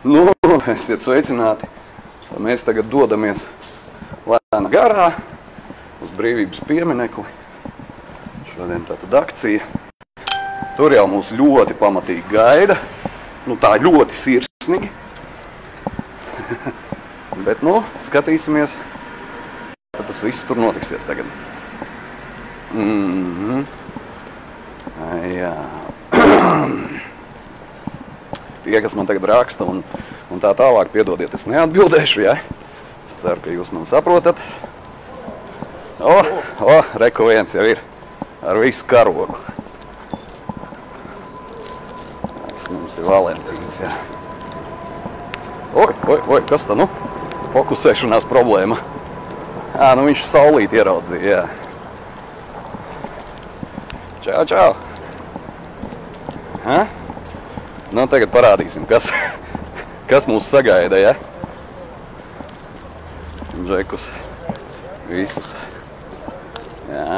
Nu, esiet sveicināti. Mēs tagad dodamies lēna garā uz brīvības pieminekli. Šodien tātad akcija. Tur jau mūs ļoti pamatīgi gaida. Nu, tā ļoti sirsnīgi. Bet, nu, skatīsimies. Tad tas viss tur notiksies tagad. Jā. Tie, kas man tagad raksta un tā tālāk, piedodiet, es neatbildēšu, ja? Es ceru, ka jūs mani saprotat. Reku viens jau ir ar visu karogu. Tas mums ir Valentīns, jā. Oi, kas tā, nu? Fokusēšanās problēma. Nu viņš saulīti ieraudzīja, jā. Čau. Nu, tagad parādīsim, kas mūs sagaida, ja? Džekus. Visus. Jā.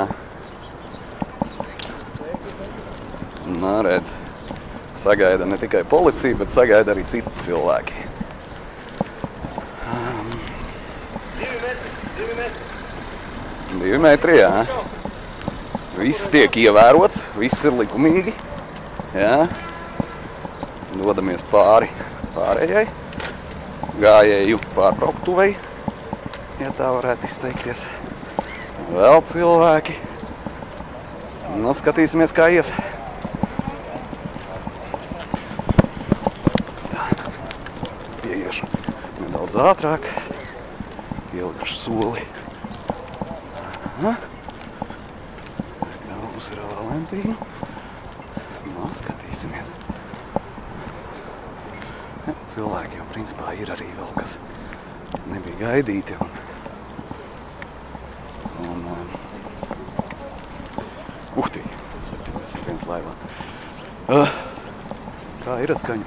Nā, redz. Sagaida ne tikai policija, bet sagaida arī citi cilvēki. 2 metri, jā. Viss tiek ievērots, viss ir likumīgi. Jā. Dodamies pārējai, gājēju pārbrauktuvei, ja tā varētu izteikties. Vēl cilvēki. Nu, skatīsimies, kā ies. Pieiešu nedaudz ātrāk, ielikuši soli. Mums ir Valentīna. Nu, skatīsimies. Cilvēki jau principā ir arī vēl, kas nebija gaidīti. Tī, 71 laivā. Kā ir ar skaņu?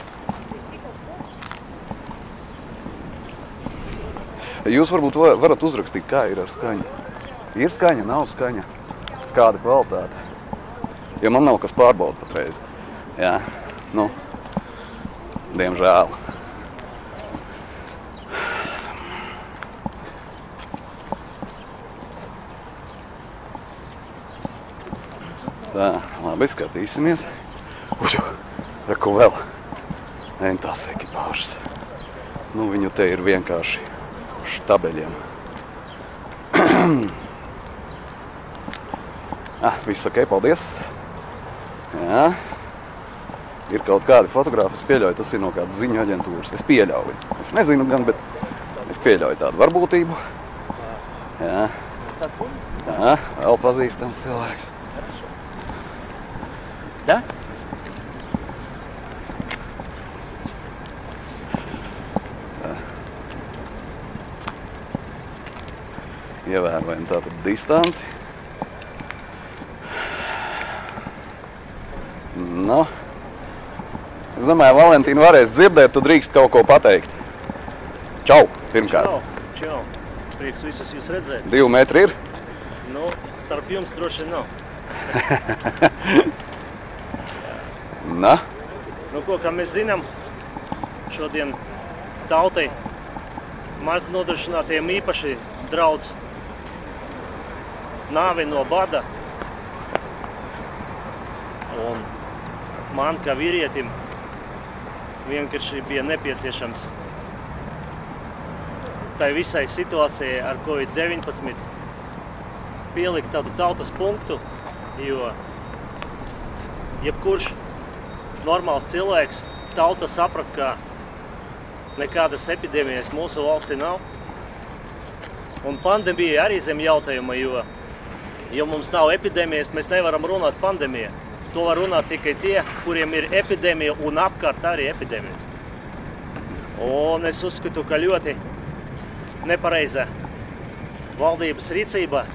Jūs varbūt varat uzrakstīt, kā ir ar skaņu. Ir skaņa, nav skaņa. Kāda kvalitāte? Jo man nav kas pārbauda patreiz. Jā, nu. Diemžēl. Tā, labi, skatīsimies. Reku vēl. Tās ekipāžas. Nu, viņu te ir vienkārši štabeļiem. Viss ok, paldies. Jā. Ir kaut kādi fotografi, es pieļauju, tas ir no kādas ziņu aģentūras. Es pieļauju. Es nezinu gan, bet es pieļauju tādu varbūtību. Jā. Jā, vēl pazīstams cilvēks. Da? Ievērojam tātad distanci. Nu. Es domāju, Valentīna varēs dzirdēt, tu drīkst kaut ko pateikt. Čau, pirmkārt. Čau. Prieks visus jūs redzēt. 2 metri ir? Nu, starp jums droši nav. Na? Nu, ko, kā mēs zinām, šodien tautai maz nodrošinātiem īpaši draudz nāvi no bada. Un man, kā vīrietim, vienkārši bija nepieciešams tai visai situācijai ar COVID-19 pielikt tādu tautas punktu, jo jebkurš normāls cilvēks tauta saprat, ka nekādas epidēmijas mūsu valstī nav. Un pandēmija arī zem jautājuma, jo mums nav epidēmijas, mēs nevaram runāt pandēmija. To var runāt tikai tie, kuriem ir epidēmija un apkārt arī epidēmijas. Un es uzskatu, ka ļoti nepareiza valdības rīcība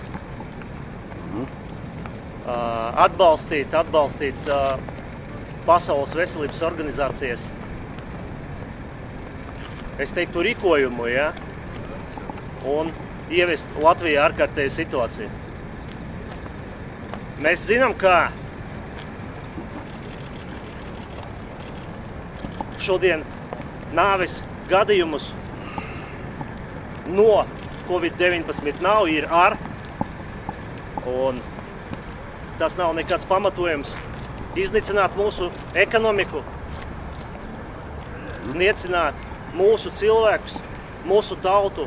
atbalstīt Pasaules veselības organizācijas, es teiktu, rīkojumu, ja? Un ieviest Latvijā ārkārtēju situāciju. Mēs zinām, ka šodien nāves gadījumus no Covid-19 nav, ir ar. Un tas nav nekāds pamatojums iznīcināt mūsu ekonomiku, niecināt mūsu cilvēkus, mūsu tautu,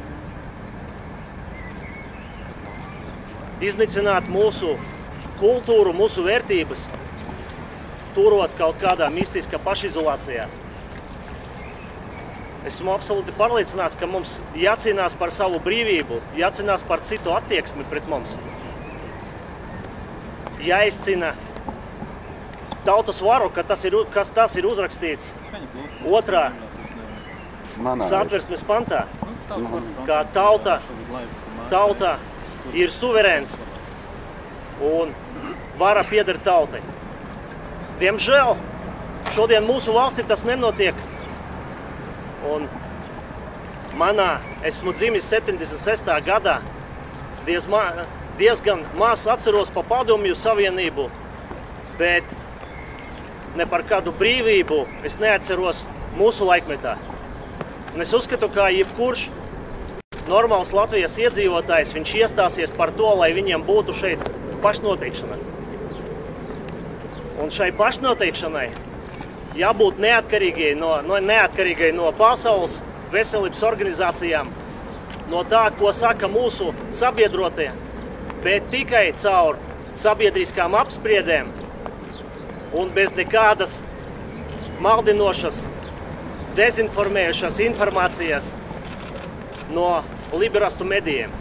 iznīcināt mūsu kultūru, mūsu vērtības, turot kaut kādā mistiskā pašizolācijā. Esmu absolūti pārliecināts, ka mums jācīnās par savu brīvību, jācīnās par citu attieksmi pret mums. Jāizcina tautas varu, kas tas ir uzrakstīts 2. Satversmes pantā, ka tauta ir suverēns un vara pieder tautai. Diemžēl šodien mūsu valstī tas nenotiek. Un esmu dzimis 76. gadā, diezgan maz atceros pa Padomju Savienību, bet ne par kādu brīvību es neatceros mūsu laikmetā. Un es uzskatu, ka jebkurš normāls Latvijas iedzīvotājs, viņš iestāsies par to, lai viņiem būtu šeit pašnoteikšana. Un šai pašnoteikšanai jābūt neatkarīgai no pasaules veselības organizācijām, no tā, ko saka mūsu sabiedrotie, bet tikai caur sabiedriskām apspriedēm un bez nekādas maldinošas, dezinformējušas informācijas no liberastu medijiem.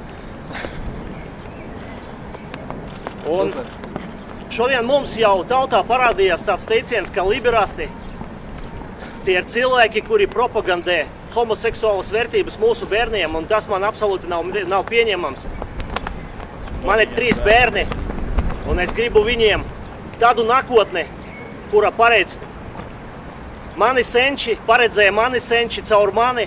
Un šodien mums jau tautā parādījās tāds teiciens, ka liberāsti tie ir cilvēki, kuri propagandē homoseksuālas vērtības mūsu bērniem, un tas man absolūti nav pieņemams. Man ir 3 bērni, un es gribu viņiem tādu nākotni, kura paredzēja mani senči caur mani,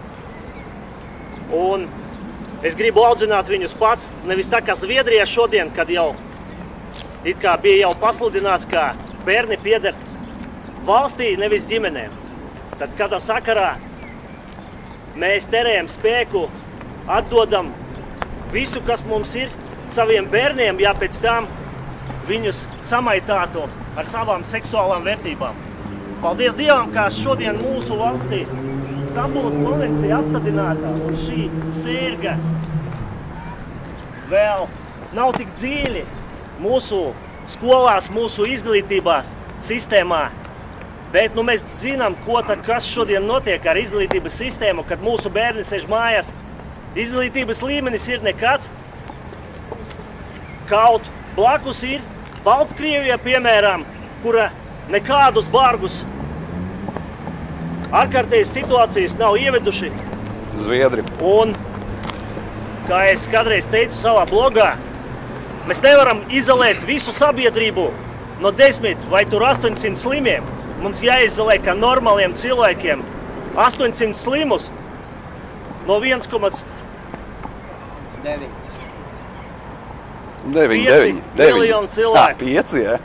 un es gribu audzināt viņus pats, nevis tā kā Zviedrijā šodien, kad jau it kā bija jau pasludināts, ka bērni pieder valstī, nevis ģimenēm. Tad kādā sakarā mēs terējam spēku, atdodam visu, kas mums ir, saviem bērniem, ja pēc tam viņus samaitātu ar savām seksuālām vērtībām. Paldies Dievam, ka šodien mūsu valstī Stambulas konvencija apstādināta, un šī sērga vēl nav tik dziļi mūsu skolās, mūsu izglītībās sistēmā. Bet mēs zinām, kas šodien notiek ar izglītības sistēmu, kad mūsu bērni sēž mājās. Izglītības līmenis ir nekāds. Kaut blakus ir Baltkrievija, piemēram, kura nekādus bargus ārkārtējas situācijas nav ieveduši. Zviedri. Un, kā es kādreiz teicu savā blogā, mēs nevaram izolēt visu sabiedrību no 10 vai 800 slimiem. Mums jāizolē, ka normāliem cilvēkiem 800 slimus no 1,9 miljonu cilvēku. 5, jā.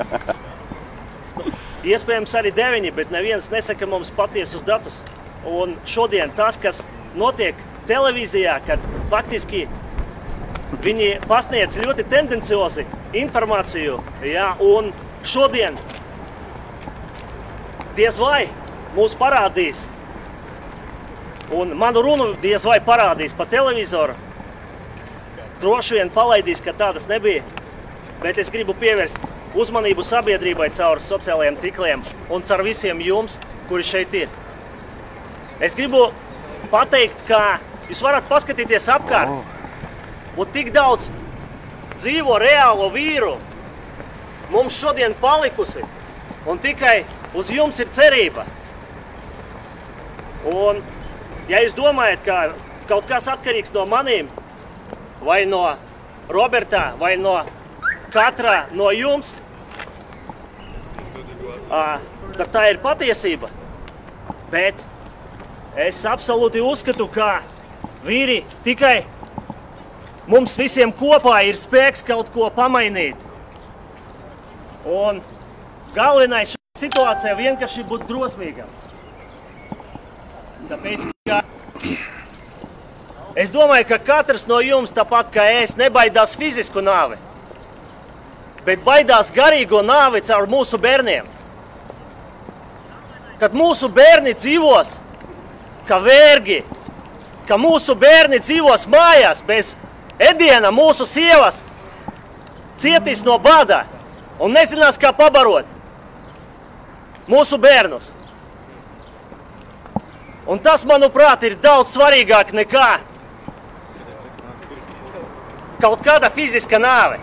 Iespējams arī 9, bet neviens nesaka mums patiesus datus. Un šodien tas, kas notiek televīzijā, kad faktiski viņi pasniedz ļoti tendenciozi informāciju, jā, un šodien diez vai mūs parādīs, un manu runu diez vai parādīs pa televizoru, droši vien palaidīs, ka tādas nebija, bet es gribu pievērst uzmanību sabiedrībai caur sociālajiem tikliem un caur visiem jums, kuri šeit ir. Es gribu pateikt, ka jūs varat paskatīties apkārt, un tik daudz dzīvo reālo vīru mums šodien palikusi, un tikai uz jums ir cerība. Un, ja jūs domājat, ka kaut kas atkarīgs no manīm, vai no Roberta, vai no katra no jums, tad tā ir patiesība. Bet es absolūti uzskatu, ka vīri tikai mums visiem kopā ir spēks kaut ko pamainīt. Un galvenais šajā situācijā vienkārši būt drosmīgam. Tāpēc, ka es domāju, ka katrs no jums, tāpat kā es, nebaidās fizisku nāvi, bet baidās garīgo nāvi caur mūsu bērniem. Kad mūsu bērni dzīvos kā vergi, ka mūsu bērni dzīvos mājās bez ēdiena, mūsu sievas cietīs no bada un nezinās, kā pabarot mūsu bērnus. Un tas, manuprāt, ir daudz svarīgāk nekā kaut kāda fiziska nāve.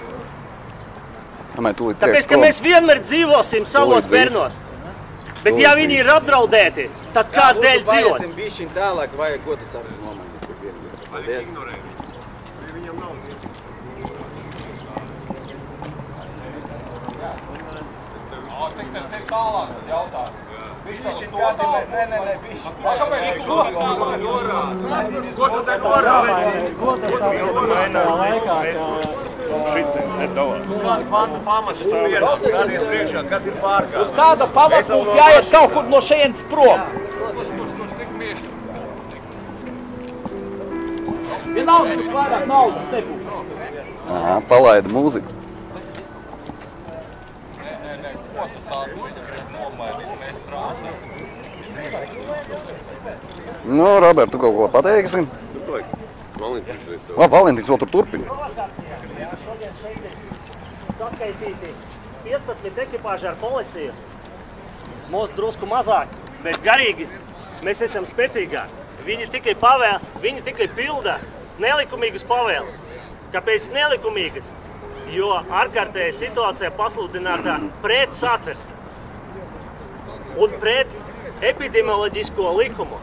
Tāpēc, ka mēs vienmēr dzīvosim savos bērnos. Bet ja viņi ir apdraudēti, tad kādēļ dzīvot? Paiesim bišķiņ tālāk, vajag, ko tas arī momenti. Paldies. Viņam nav bišķiņ. Cik tas ir tālāk, tad jautājums? Bišķiņ kādi, nē, bišķiņ. Kāpēc tu norādi? Ko tu te norādi? Ko tas laikā, Kāda pamata stāv skaties priekšā, kas ir pārkā? Uz kāda pamata mums jāiet kaut kur no šejienes prom? Vienalga, mums vairāk naudas nebūs. Aha, palaida mūziku. Nē, ko tas atveļas ir nomainīt, mēs strādāt. Nu, Robert, tu kaut ko pateiksim? Valentīns vēl tur turpina. Saskaitīti 15 ekipāži ar policiju. Mūs drusku mazāk, bet garīgi mēs esam spēcīgāki. Viņi tikai pilda nelikumīgas pavēles. Kāpēc nelikumīgas? Jo ārkārtējā situācijā pasludināta pret satversmi un pret epidemioloģisko likumu.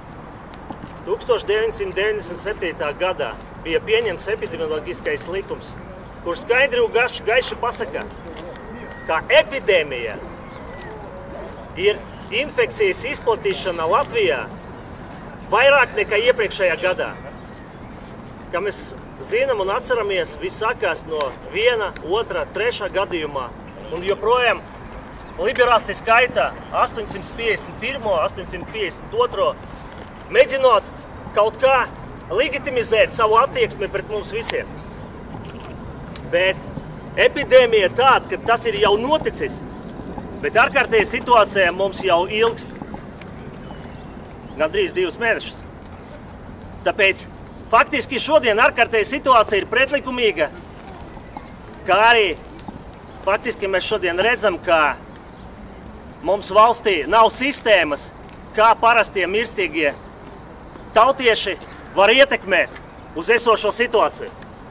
1997. gadā bija pieņemts epidemioloģiskais likums, kurš skaidri un gaiši pasaka, ka epidēmija ir infekcijas izplatīšana Latvijā vairāk nekā iepriekšējā gadā. Kā mēs zinām un atceramies, viss sākās no 1, 2, 3 gadījumā, un joprojām liberāsti skaitā 851, 852, mēģinot kaut kā legitimizēt savu attieksmi pret mums visiem. Bet epidēmija tāda, ka tas ir jau noticis, bet ārkārtējā situācijā mums jau ilgst gandrīz 2 mēnešus. Tāpēc faktiski šodien ārkārtējā situācija ir pretlikumīga, kā arī faktiski mēs šodien redzam, ka mums valstī nav sistēmas, kā parastie mirstīgie tautieši var ietekmēt uz esošo situāciju.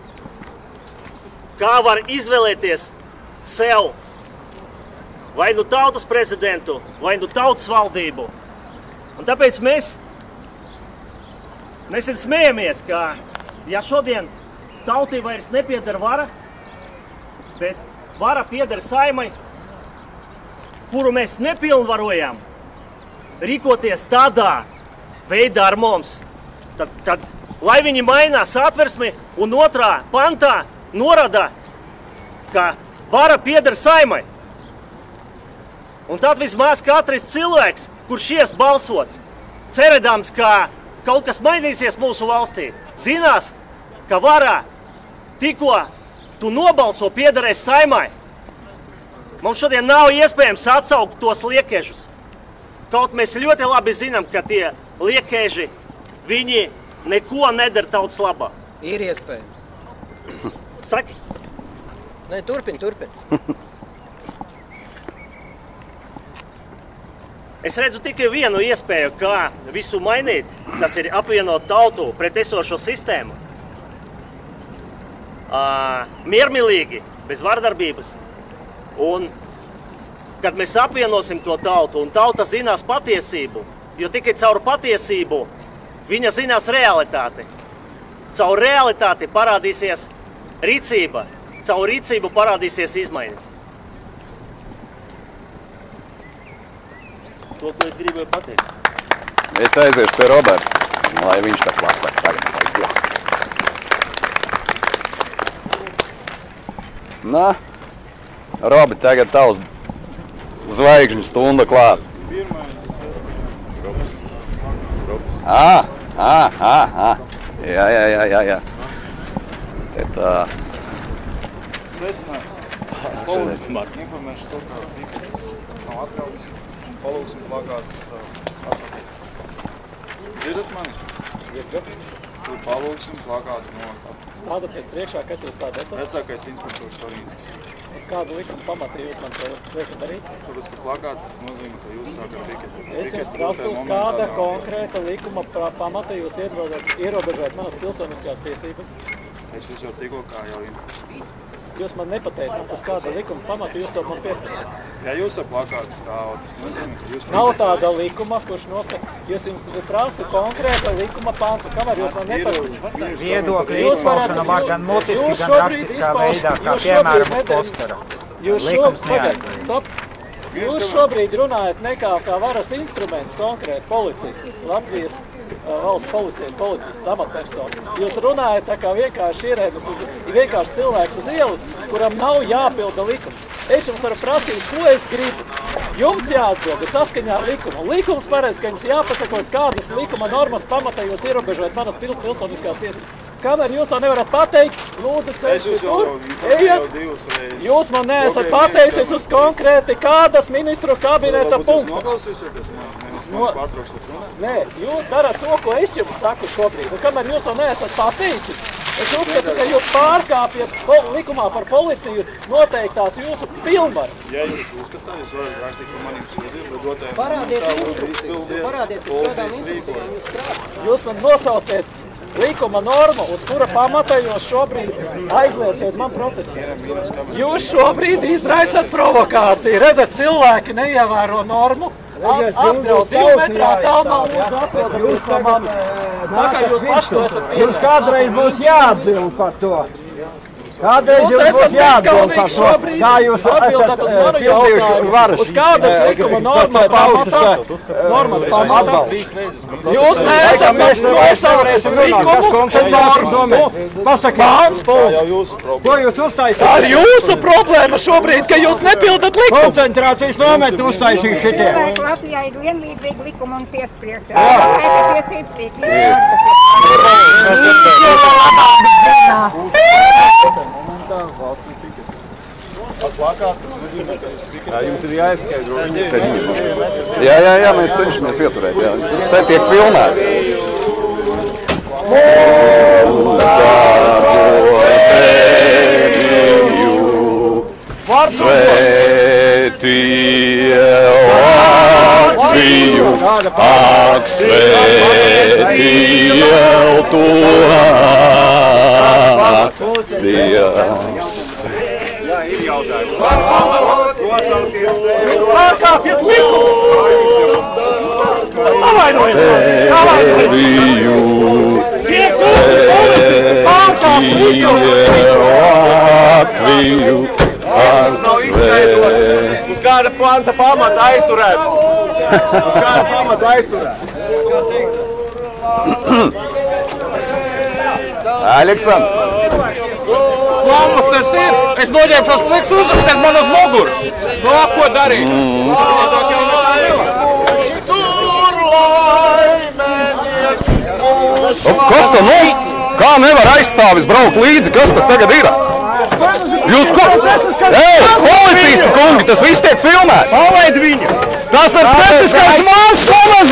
Kā var izvēlēties sev vai nu tautas prezidentu, vai nu tautas valdību. Un tāpēc mēs smējamies, ka ja šodien tautai vairs nepieder vara, bet vara pieder Saimai, kuru mēs nepilnvarojam rīkoties tādā veidā ar mums, tad lai viņi mainās satversmi un 2. pantā norāda, ka vara pieder Saimai. Un tad vismaz katrs cilvēks, kurš ies balsot, cerēdams, ka kaut kas mainīsies mūsu valstī, zinās, ka vara tikko tu nobalso piederēs Saimai. Mums šodien nav iespējams atsaukt tos liekēžus. Kaut mēs ļoti labi zinām, ka tie liekēži, viņi neko nedara tautas labā. Ir iespējams. Saki? Nē, turpini. Es redzu tikai vienu iespēju, kā visu mainīt. Tas ir apvienot tautu pret esošo sistēmu. Miermīlīgi, bez vardarbības. Un, kad mēs apvienosim to tautu un tauta zinās patiesību, jo tikai caur patiesību viņa zinās realitāti. Caur realitāti parādīsies rīcība, caur rīcību parādīsies izmaiņas. To, ko es gribēju pateikt. Es aiziešu pie Roberta, lai viņš tā pasaka tagad. Nā, Robi, tagad tavs zvaigžņu stunda klāt. Jā. Te tā. Sveicināti. Lūdzu, informēšu to, ka Vikings nav atļaujas un palūksim plakātus atpakaļ. Dzirdat mani? Tur palūksim plakātu no atpakaļ. Strādāties priekšā, kas jūs tāda esat? Vecākais inspektors Sarīnskis. Uz kādu likumu pamata jūs man to liekat darīt? Tāpēc, ka plakāts tas nozīmē, ka jūs sākat piketēt. Es jums prasu, uz kāda konkrēta likuma pamata jūs ierobežojat manas pilsoniskās tiesības? Es jūs jau tikko kā jau informēju. Jūs man nepateicāt, uz kāda likuma pamata jūs to man pieprasāt. Ja jūs ar plakātu stāvat, tas nozīmē, ka jūs... Nav tāda likuma, kurš nosaka, jūs jums prasu konkrēta likuma pantu. Kamēr jūs man nepateicāt? Viedokļa izpaušana var gan mutiski, gan rakstiskā veidā, kā piemēram uz postera. Jūs šobrīd runājat nekā kā varas instruments konkrēti policists, Latvijas valsts policists, amatpersona. Jūs runājat tā kā vienkārši ierēdnis, vienkārši cilvēks uz ielas, kuram nav jāpilda likums. Es jums varu prasīt, ko es gribu. Jums jāatbild saskaņā ar likumu. Likums paredz, ka jums jāpasakos, kādas likuma normas pamatā jūs ierobežojat manas pilsoniskās tiesības. Kamēr jūs to nevarat pateikt, lūdzu, ceļš tur, ejiet. Jūs man neesat pateicis uz konkrēti kādas ministru kabineta punktu. Jūs noklausīsieties man pārtraukšot runāt? Nē, jūs darat to, ko es jums saku šobrīd. Un kamēr jūs to neesat pateicis, es uzskatu, ka jūs pārkāpjat likumā par policiju noteiktās jūsu pilnvaras. Ja jūs uzskatāt, jūs varat rakstīt par manīm sūdzību, bet dotēm Parādiet, jūs man nosauciet likuma normu, uz kura pamata jūs šobrīd aizlieciet man protestēt. Jūs šobrīd izraisat provokāciju. Redzat, cilvēki neievēro normu, apdraud 2 metrā tālumā un atbildat no manis. Tā kā jūs paši to esat pieņēmuši. Jums kādreiz būs jāatbild par to. Kādreiz jums būs jāatbild par to, kā jūs esat pildījuši varas. Uz kādas likuma normas pamata? Jūs neesat nosaucis likumu normu. Pasakiet, Tā jau jūsu problēma. ko jūs uztaisīt? Tā ir jūsu problēma šobrīd, ka jūs nepildat likumu. Koncentrācijas nometni uztaisīju šitie. Latvijā ir vienlīdzīgi likumi un tiespriekšā. Jums ir jāizskaidro viņa peļņa. Jā, mēs cenšamies ieturēt. Te tiek filmēts. Svētie Latviju, ak, svētie to Dievs. Pārkāpjat likumu! Teviju, svētie Latviju, ak, svētie. Uz kāda panta pamata aizturēts? Uz kāda pamata aizturēts? Aleksandr! Lammas tas ir! Es noņēmu šos pliks uzrakstēt man uz muguras! No, ko darīt? Kas to nu? Kā nevar aizstāvis braukt līdzi? Kas tas tagad ir? Jūs ko? Ei, policisti kungi, tas viss tiek filmēts! Palaid viņu! Tas ir pretiskais māns, ko mēs...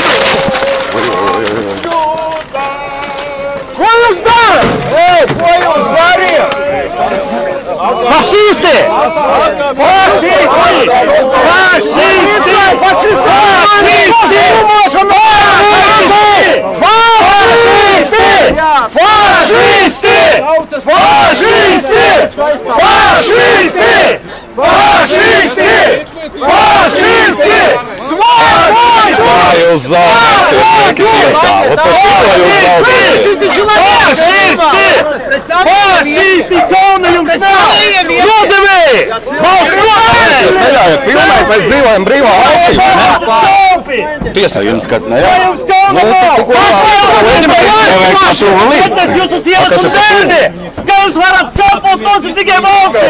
Ko jūs darat? Ei, ko jūs dariet? Fašisti! Fašisti! Fašisti! Fašisti! Fašisti! Fašisti! Fašisti! Fašisti! Svārds! Kā jūs zaudēsiet, tiesā? Un par šito jūs zaudēsiet? Fašisti! Kauna jums nav! Nodevēji! Valsts nodevēji! Jūs neļaujat filmēt, mēs dzīvojam brīvā valstī. Tiesā jums kāds neļauj? Kas tas jūsu sielas un bērni? Kā jūs varat kalpot nozīmīgai valstī?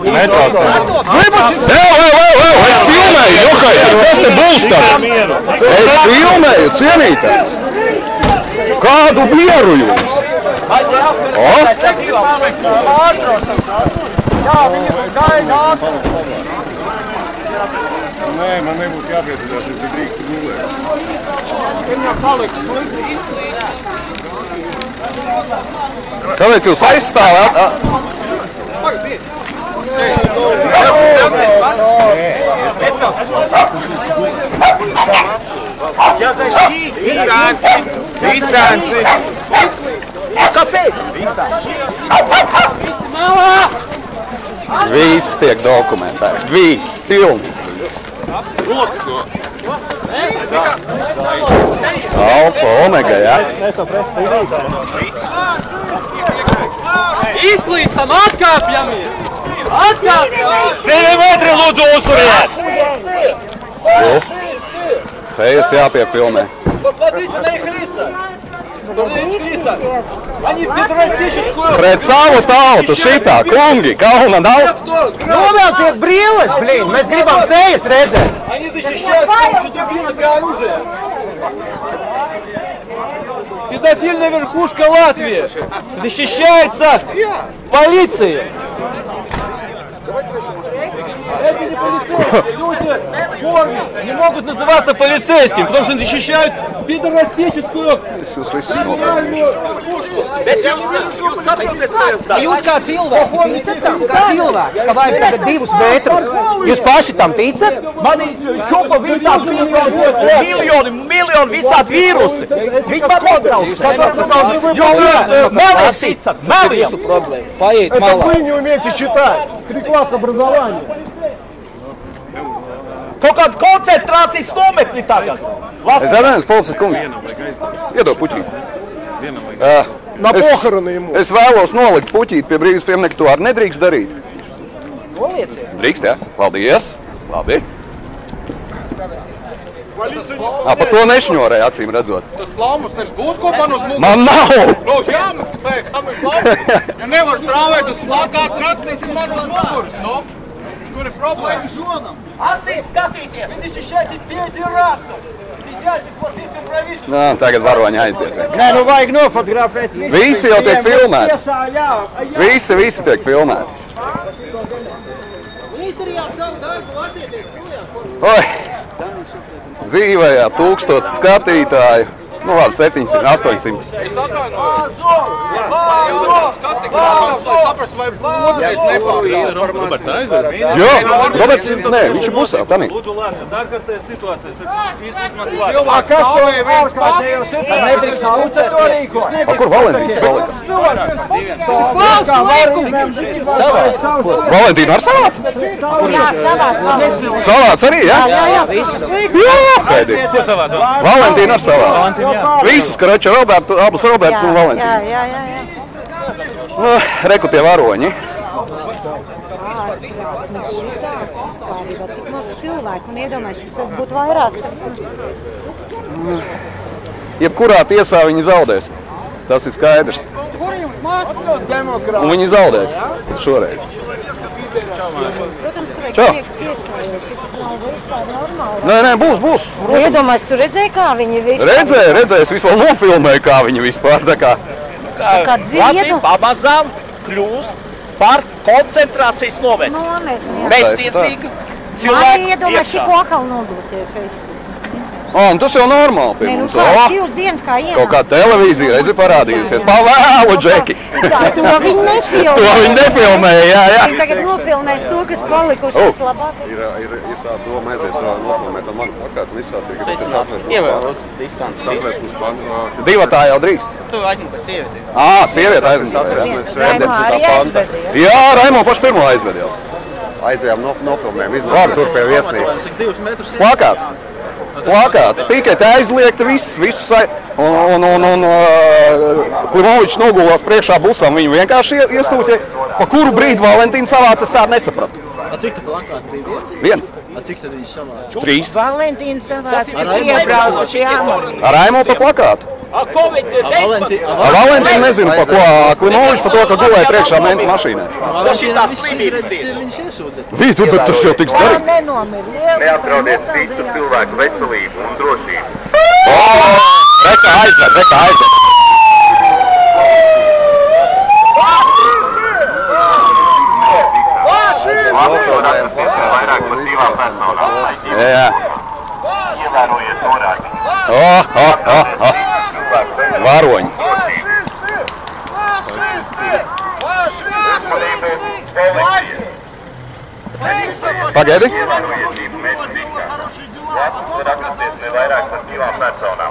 Es filmēju, jokaj, kas te būs tad? Es filmēju, cienītājs. Kādu mieru jums? Jā, viņi gaida ātri. Nē, man nebūs jāpiedalās, es drīkstu gulēt. Viņam paliks slikti. Kāpēc jūs aizstāvāt? Distanci! Kāpēc? Viss tiek dokumentēts. Viss, pilnīgi viss. Alfa, omega, jā? Izklīstam, atkāpjamies! Atkāpjamies! 2 metri lūdzu uzturiet! Sejas jāpiefilmē. Посмотрите на их лица! Посмотрите лица! Они педрастическую... Pret savu tautu šitā, kungi, kauna nav. Novelciet brīles, blīn! Mēs gribam sejas redzēt! Они защищают педофильное оружие! Педофильная верхушка Латвии защищается полицией! Это не полицейские, люди в форме не могут называться полицейскими, потому что они защищают пидорастическую криминальную верхушку. Jūs kā cilvēki ticat tam? Kā cilvēki, ka vajag tagad 2 metrus? Jūs paši tam ticat? Mani čupa visām Miljoni visādi vīrusi. Viņi pat nodraugs. Jūs ticat, meliem. Paiet Это malā. вы не умеете читать. 3 класса образования. Kaut kāda koncentrācijas nometni tagad. Es atvainojos, policists kungi. Iedod puķīti. На похороны ему. Es vēlos nolikt puķīti pie brīvības pieminekļa. To arī nedrīkst darīt. Noliecies. Drīkst, jā? Paldies. Labi. Полиция не Par to nešņorēja, acīm redzot. Tas slāmus taču būs kopā uz mugu. Man nav! Nu, jāmeklē, kam ir slāmus. Ja nevar strāvēt uz plakāts, rakstīsim man uz muguras, nu. Tur ir problēma. Acīs skatīties! Viņi защищают педерастов! Сидящих вот этим правительством! Nā, tagad varoņi aiziet. Nē, nu vajag nofotografēt. Visi jau tiek filmēti. Visi tiek filmēti. Izdarījāt savu darbu, lasieties projām. Oi! Dzīvējā 1000 skatītāju. Nu labi, 700, 800. Es atvainojos. Kas tik rāpās, lai saprastu, vai otrais nepārāk. Jo, Roberts, nē, viņš ir busā, tanī. Lūdzu, lēsiet, ārkārtējā situācijā, izskat man slēgt. A kas to ārkārtējo situāciju? Nedrīkst pucēt to rīkot. A kur Valentīns palika? Valentīnu ar savāc? Jā, savāds Valentīns. Savāc arī, jā? Jā, Jā, pēdī. Valentīnu ar savāc. Visas, karoči, abus Roberts un Valentīnu. jā. Nu, reku tie varoņi. Šitāds vispārībā, tik maz cilvēku un iedomājas, ka būtu vairāk. Jebkurā tiesā viņi zaudēs. Tas ir skaidrs. Un viņi zaudēs šoreiz. Protams, ka vajag Čau. tiek tiesājoši, tas nav vispār normāli. Nē, būs. Iedomājas, tu redzēji, kā viņi vispār? Redzēju, es visu vēl nofilmēju, kā viņi vispār tā kā. Kā dziedu Pamazām kļūst par koncentrācijas nometni. nometni. Beztiesīgi Man cilvēki iedomājas, iekšā. ko atkal nobloķēja. Un tas jau normāli pie Nē, nu mums. kā, O, 2 dienas kā ienāk. kaut kā televīzija, redzi, parādījusies. Pavēlu, Džeki. To viņi nefilmē. To viņi nefilmēja, jā. Viņi tagad nofilmēs to, kas palikuši vislabāk. Ir tā doma aiziet nofilmēt ar manu plakātu un izsāsīt, ka tas ir Ievērot distanci. satversmes Divatā jau drīkst. Tu aizņem par sievieti. Sieviete aizved. Raimo arī aizved, jā. Jā, Raimo paši pirmo aizved jau. Aizējām nofilmējām, iznākām tur pie viesnīcas. Plakāts, piketi aizliegti, visus un Klimovičs nogulās priekšā busam, viņu vienkārši iestūķē. Pa kuru brīdi Valentīnu savāc, es tādu nesapratu. Cik tā plakāti bija? Viens. Cik tad viņš savāc? 3. Valentīns savāds, kas iebraukuši jāmari. Ar Raimo pa plakātu. Valentīnu nezinu, pa ko Klimovičs pa to, ka gulēja priekšā mentu mašīnai. Tas ir tās slimības tieši. Viņš iesūdzēja. Vī, tas jau tiks darīts. Neapdraudiet citu cilvēku veselību un drošību. Reka aizved.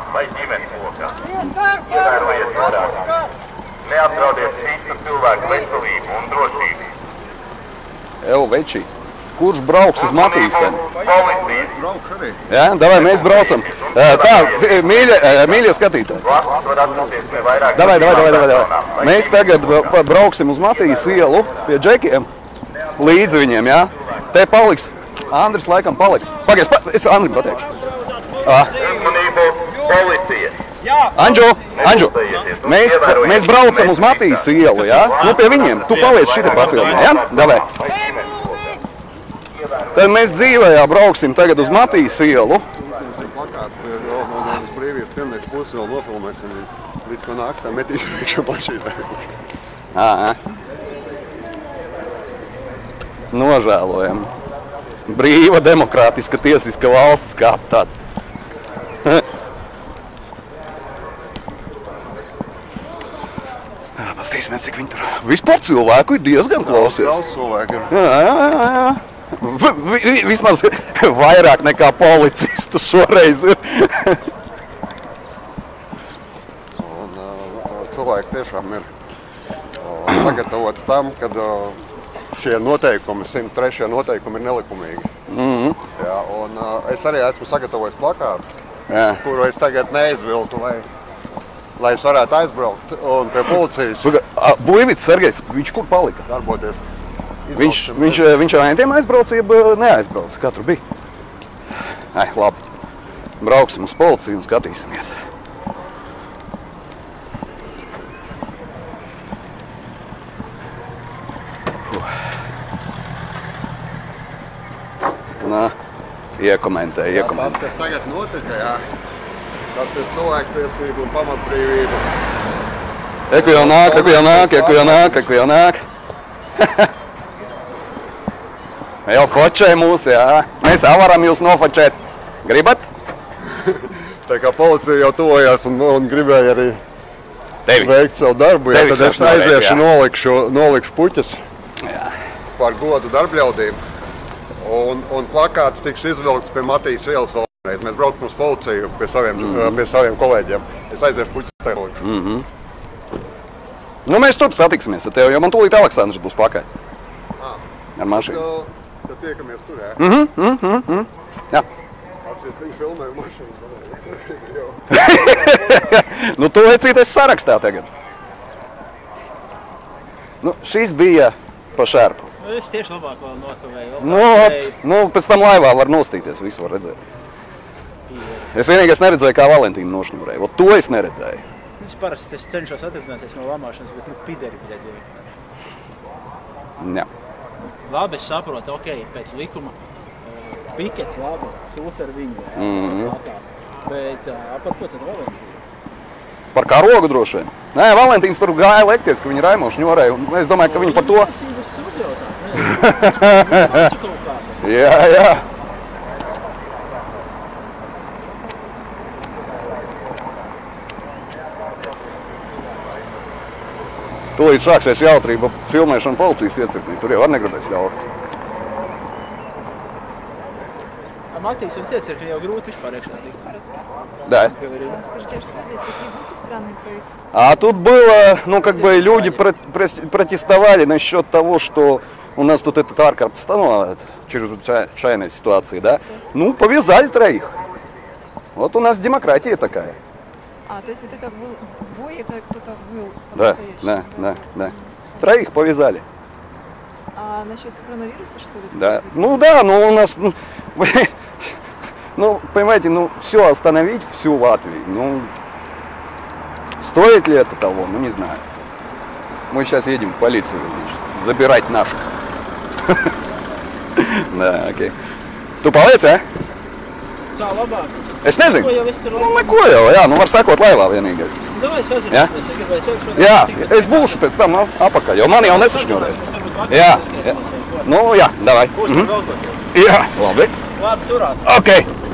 vai ģimenes lokā. Ievērojiet norādījumus. Neapdraudiet citu cilvēku veselību un drošību. Veči, kurš brauks uz Matīseni? Policija. Braukš arī. Jā, davai, mēs braucam. Tā, mīļie skatītāji. Blakus var atrasties pie vairāk. Davai. Mēs tagad brauksim uz Matīs ielu pie džekiem. Līdzi viņiem, jā? Te paliks. Andris laikam palika. Pagaidz, es Andrim pateikšu. Uzmanību, policija. Anģu, mēs braucam uz Matīs ielu, jā? Nu pie viņiem. Tu paliec šitā pafilmē, jā? Davai. Tad mēs dzīvējā brauksim tagad uz Matīs ielu. Plakāti no brīvības pieminiektu pusi vēl nofilmēsim, līdz ko nāks tā metīsim iekšā mašīnā. Nožēlojam. Brīva, demokrātiska, tiesiska valsts kā tāda. Pastīsimies, cik viņi tur. Vispār cilvēku ir diezgan klausies. Daudz cilvēku ir. Jā. Vismaz vairāk nekā policistu šoreiz ir. Un cilvēki tiešām ir sagatavoti tam, kad šie noteikumi, 103. noteikumi ir nelikumīgi. Jā, un es arī esmu sagatavojis plakātu, kuru es tagad neizvilku, lai es varētu aizbraukt un pie policijas. Buivits Sergejs, viņš kur palika? Darboties. Viņš ar aintiem aizbrauca, jeb neaizbrauca? Kā tur bija? Labi. Brauksim uz policiju un skatīsimies. Nā, iekomentē. Tas, kas tagad notika, jā, tas ir cilvēktiesība un pamatbrīvība. Eku jau nāk. Jau fočē mūs, jā. Mēs varam jūs nofočēt. Gribat? Tā kā policija jau tuvojās un gribēja arī veikt savu darbu, ja, tad es aiziešu nolikšu puķes par godu darbļaudīm. Un plakāts tiks izvilkts pie Matīs ielas vēlreiz. Mēs braucam uz policiju pie saviem kolēģiem. Es aiziešu puķes tagad nolikšu. Nu, mēs tur satiksimies ar tevi, jo man tūlīt Aleksandrs būs pakaļ. Ar mašīnu. Tad tiekamies tur, jā? Jā. Apsies, viņi filmē mašīnu. Nu, tu lecīties sarakstā tagad. Nu, šis bija pa šerpu. Es tieši labāk vēl nokavēju. Nu, pēc tam laivā var nostīties, visu var redzēt. Es vienīgais neredzēju, kā Valentīna nošņurēja. To es neredzēju. Es parasti cenšos atrunāties no lamāšanas, bet pideri bļaģēju. Jā. Labi, es saprotu, pēc likuma pikets labi, sūds ar viņu, bet par ko tad Valentīna? Par karogu droši vien. Nē, Valentīns tur gāja lekties, ka viņi Raimo šņorēja, un es domāju, ka viņi par to... Jā. Tūlīt sāksies jautrība filmēšana policijas iecirknī. Tur jau var negribēs ļaut. Матīs un iecirkni jau grūti vispār iekšā tikt. Да. Скажите, а что здесь? Такие звуки странные происходят? А тут было, люди протестовали насчет того, что у нас тут этот арка отстанова, чрезвычайной ситуации, да? Ну, повязали троих. Вот у нас демократия такая. То есть это был вой, это кто-то выл по-настоящему? Да. Троих повязали. А насчет коронавируса, что ли? Да. Ну да, но у нас, понимаете, все остановить, всю Латвию, стоит ли это того, не знаю. Мы сейчас едем в полицию, забирать наших. Да, окей. Tu paliec, ja? Tā labāk. Es nezinu. Ko jau es tur varu? Neko jau, jā, var sakot laivā vienīgais. Davai sazināties, es gribēju tev šodien. Jā, es būšu pēc tam apakaļ, jo mani jau nesašņorēs. Jā. Jā, davai. Jā, labi. Labi, turās. Ok.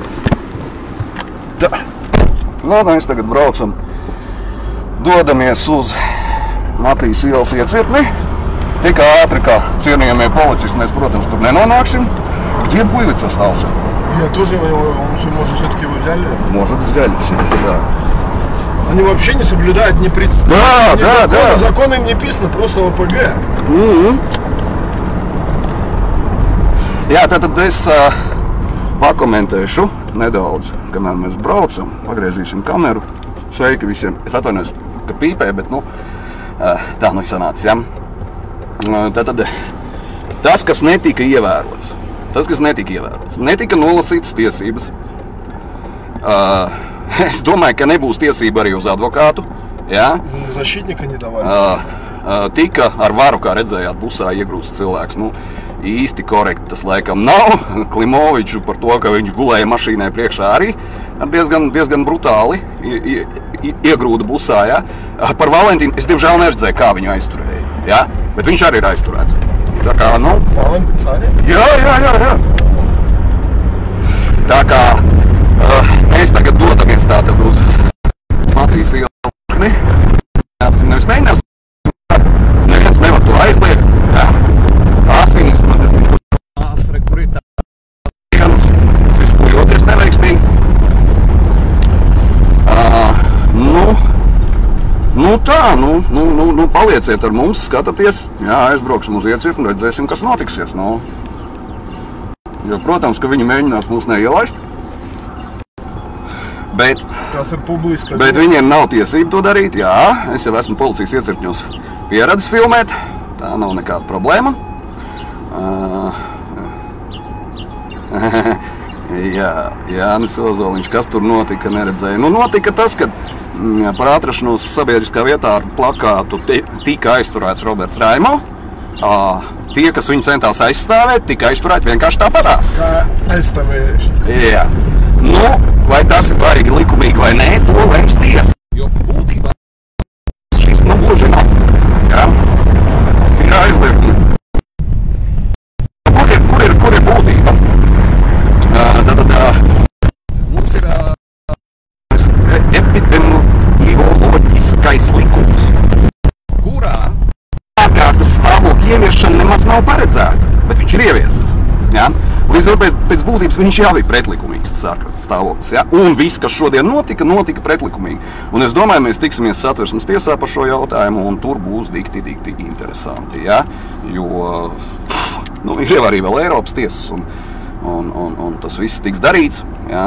Tā. Mēs tagad braucam, dodamies uz Matīs ielas iecirkni. Tik ātri kā cienījamie policisti mēs, protams, tur nenonāksim. Где Buivits остался? Я тоже его, может, все-таки его взяли? Может, взяли все-таки, да. Они вообще не соблюдают ни Да. Закон им не писано, просто ОПГ. Jā, tad es pakomentēšu nedaudz, kamēr mēs braucam. Pagriezīsim kameru. Sveiki visiem. Es atvainojos, ka pīpē, bet tā nu sanācis, ja? Tad tas, kas netika ievērots. Netika nolasītas tiesības. Es domāju, ka nebūs tiesība arī uz advokātu. Ja? Защитника не давали. Tika ar varu, kā redzējāt, busā iegrūsts cilvēks. Īsti korekti tas laikam nav. Klimoviču par to, ka viņš gulēja mašīnai priekšā arī diezgan brutāli iegrūda busā. Ja? Par Valentīnu es diemžēl neredzēju, kā viņu aizturēja. Ja? Bet viņš arī ir aizturēts. Tā kā, Valentīns arī? Jā. Tā kā mēs tagad dodamies tātad uz Latvijas ielu. Nevis mēģinās. Neviens nevar to aizliegt. Jā. Asinis, kur ir tā dienas, izkuļoties neveiksmīgi. Palieciet ar mums, skatāties. Jā, aizbrauksim uz iecirkni, redzēsim, kas notiksies. Jo, protams, ka viņi mēģinās mūs neielaist. Bet viņiem nav tiesība to darīt. Jā, es jau esmu policijas iecirkņos pieredzes filmēt. Tā nav nekāda problēma. Jānis Ozoliņš, kas tur notika, neredzēja. Notika tas, ka par atrašanos sabiedriskā vietā ar plakātu tika aizturēts Roberts Raimo. Tie, kas viņu centās aizstāvēt, tika aizturēti vienkārši tāpatās. Kā aizstāvējuši? Jā. Vai tas ir baigi likumīgi vai nē, to lems tiesa. Jo būtībā šis gluži nav. Jā? Ir aizliegumi. Kur ir būtība? Mums ir epidemioloģiskais likums, kurā ārkārtas stāvokļa ieviešana nemaz nav paredzēta, bet viņš ir ieviests. Ja? Līdz ar pēc būtības viņš jau ir pretlikumīgs ārkārtas stāvoklis. Ja? Un viss, kas šodien notika pretlikumīgi. Un es domāju, mēs tiksimies Satversmes tiesā par šo jautājumu, un tur būs dikti interesanti. Ja? Jo ir jau arī vēl Eiropas tiesas, un tas viss tiks darīts. Ja?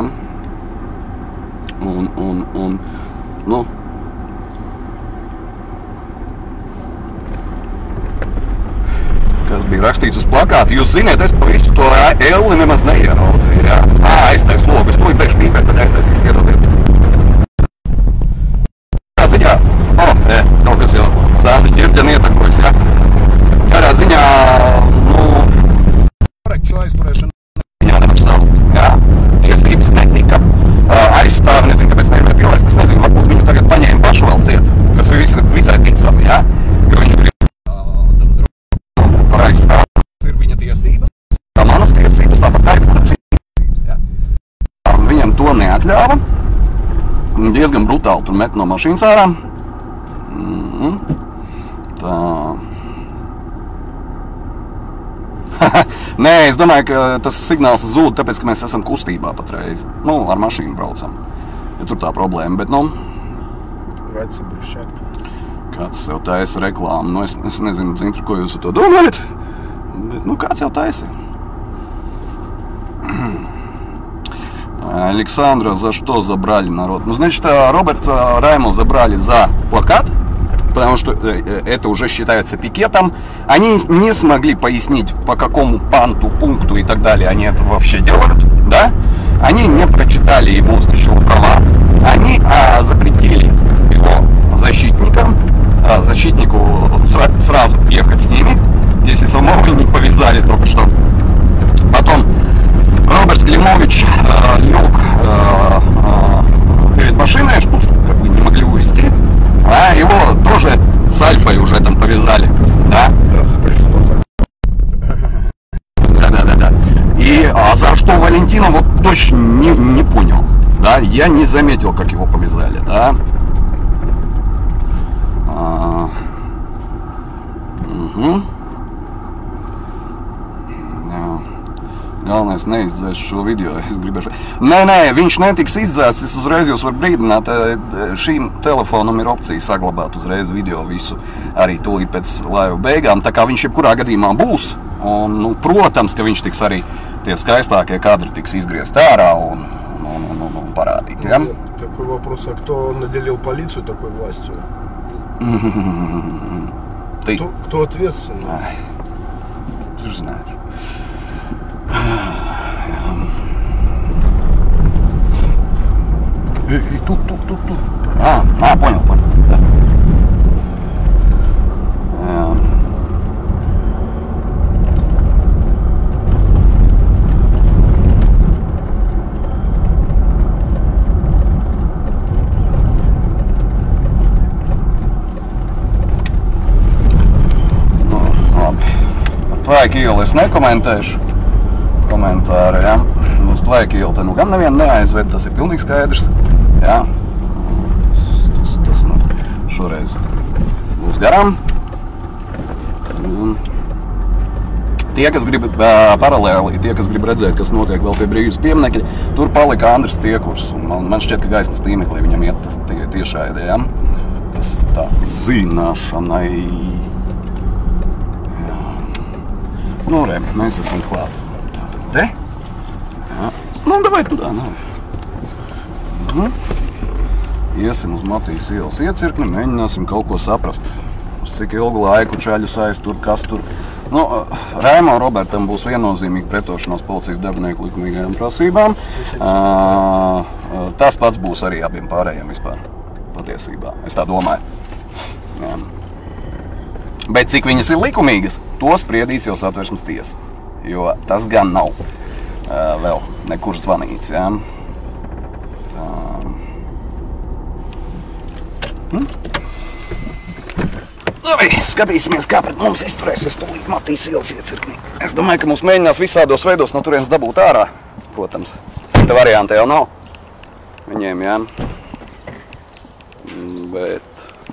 Kas bija rakstīts uz plakāta. Jūs ziniet, es pa visu to elli nemaz neieraudzīju. Jā. Aiztais logu. Es tūlīt beigšu pīpēt, bet aiztaisīšu piedodiet. Kā ziņā? Kaut kas jau sēni ģirģeni ietekojas, jā. Kādā ziņā, korektu šo aizturēšanu viņā nevar savu, jā. Tiesības netika. Aizstāvi, nezinu, kāpēc nevarēja pielaist. Es nezinu, varbūt viņu tagad paņēma pašu vēl ciet, kas ir visai ticami, jā. Jo viņš grib aizstāvs ir viņa tiesības, kā manas tiesības, tāpat kā ir tiesības, jā. Viņam to neatļāva, diezgan brutāli tur met no mašīnas ārā. Tā. Nē, es domāju, ka tas signāls zūd, tāpēc, ka mēs esam kustībā patreiz. Ar mašīnu braucam, ja tur tā problēma, bet, Veci brušķētka. Kāds sev taisa reklāmu. Es nezinu, Zintra, ko jūs ar to domājat, bet, kāds jau taisa. Александра, за что забрали народ? Значит, Роберт Раймо забрали за плакат, потому что это уже считается пикетом. Они не смогли пояснить, по какому пункту и так далее они это вообще делают, да? Они не прочитали ему, значит, права. Они запретили его защитнику сразу ехать с ними, если самого не повязали только что. Потом Роберт Климович лег перед машиной, что как бы не могли увезти, а его тоже с Альфой уже там повязали, да? Да. И за что Валентина, вот точно не понял, да? Я не заметил, как его повязали, да? Galvenais neizdzēs šo video, es gribēšu. Nē, viņš netiks izdzēs, es uzreiz jūs varu brīdināt, šīm telefonam ir opcija saglabāt uzreiz video visu, arī tūlīt pēc laiva beigām, tā kā viņš jebkurā gadījumā būs, un, nu, protams, ka viņš tiks arī tie skaistākie kadri tiks izgriezt ārā un парадить, да? Такой вопрос, а кто наделил полицию такой властью? Ты. Кто ответственный? Ты же знаешь. Тут. Понял. Да. Tvaika ielu es nekomentēšu komentāru, ja. Uz Tvaika ielu te nu gan nevienu neaizved, tas ir pilnīgi skaidrs, ja. Tas nu šoreiz būs garām. Un tie, kas grib paralēli, tie, kas grib redzēt, kas notiek vēl pie Brīvības pieminekļa, tur palika Andris Ciekurs, un man šķiet, ka gaismas tīmeklī viņam iet tas tiešraidē, ja. Tas tā zināšanai. Nu, re, mēs esam klāt. Te? Jā. Nu, davai tudā, Iesim uz Matīs ielas iecirkni, mēģināsim kaut ko saprast. Uz cik ilgu laiku čaļus aiztur, kas tur. Nu, Raimo Robertam būs viennozīmīgi pretošanās policijas darbinieku likumīgajām prasībām. Tas pats būs arī abiem pārējiem vispār patiesībā. Es tā domāju. Jā. Bet cik viņas ir likumīgas, to spriedīs jau Satversmes tiesa, jo tas gan nav vēl nekur zvanīts, jā. Labi, skatīsimies, kā pret mums izturēsies tūlīt Matīs ielas iecirknī. Es domāju, ka mums mēģinās visādos veidos no turienes dabūt ārā, protams. Cita varianta jau nav viņiem, jā. Bet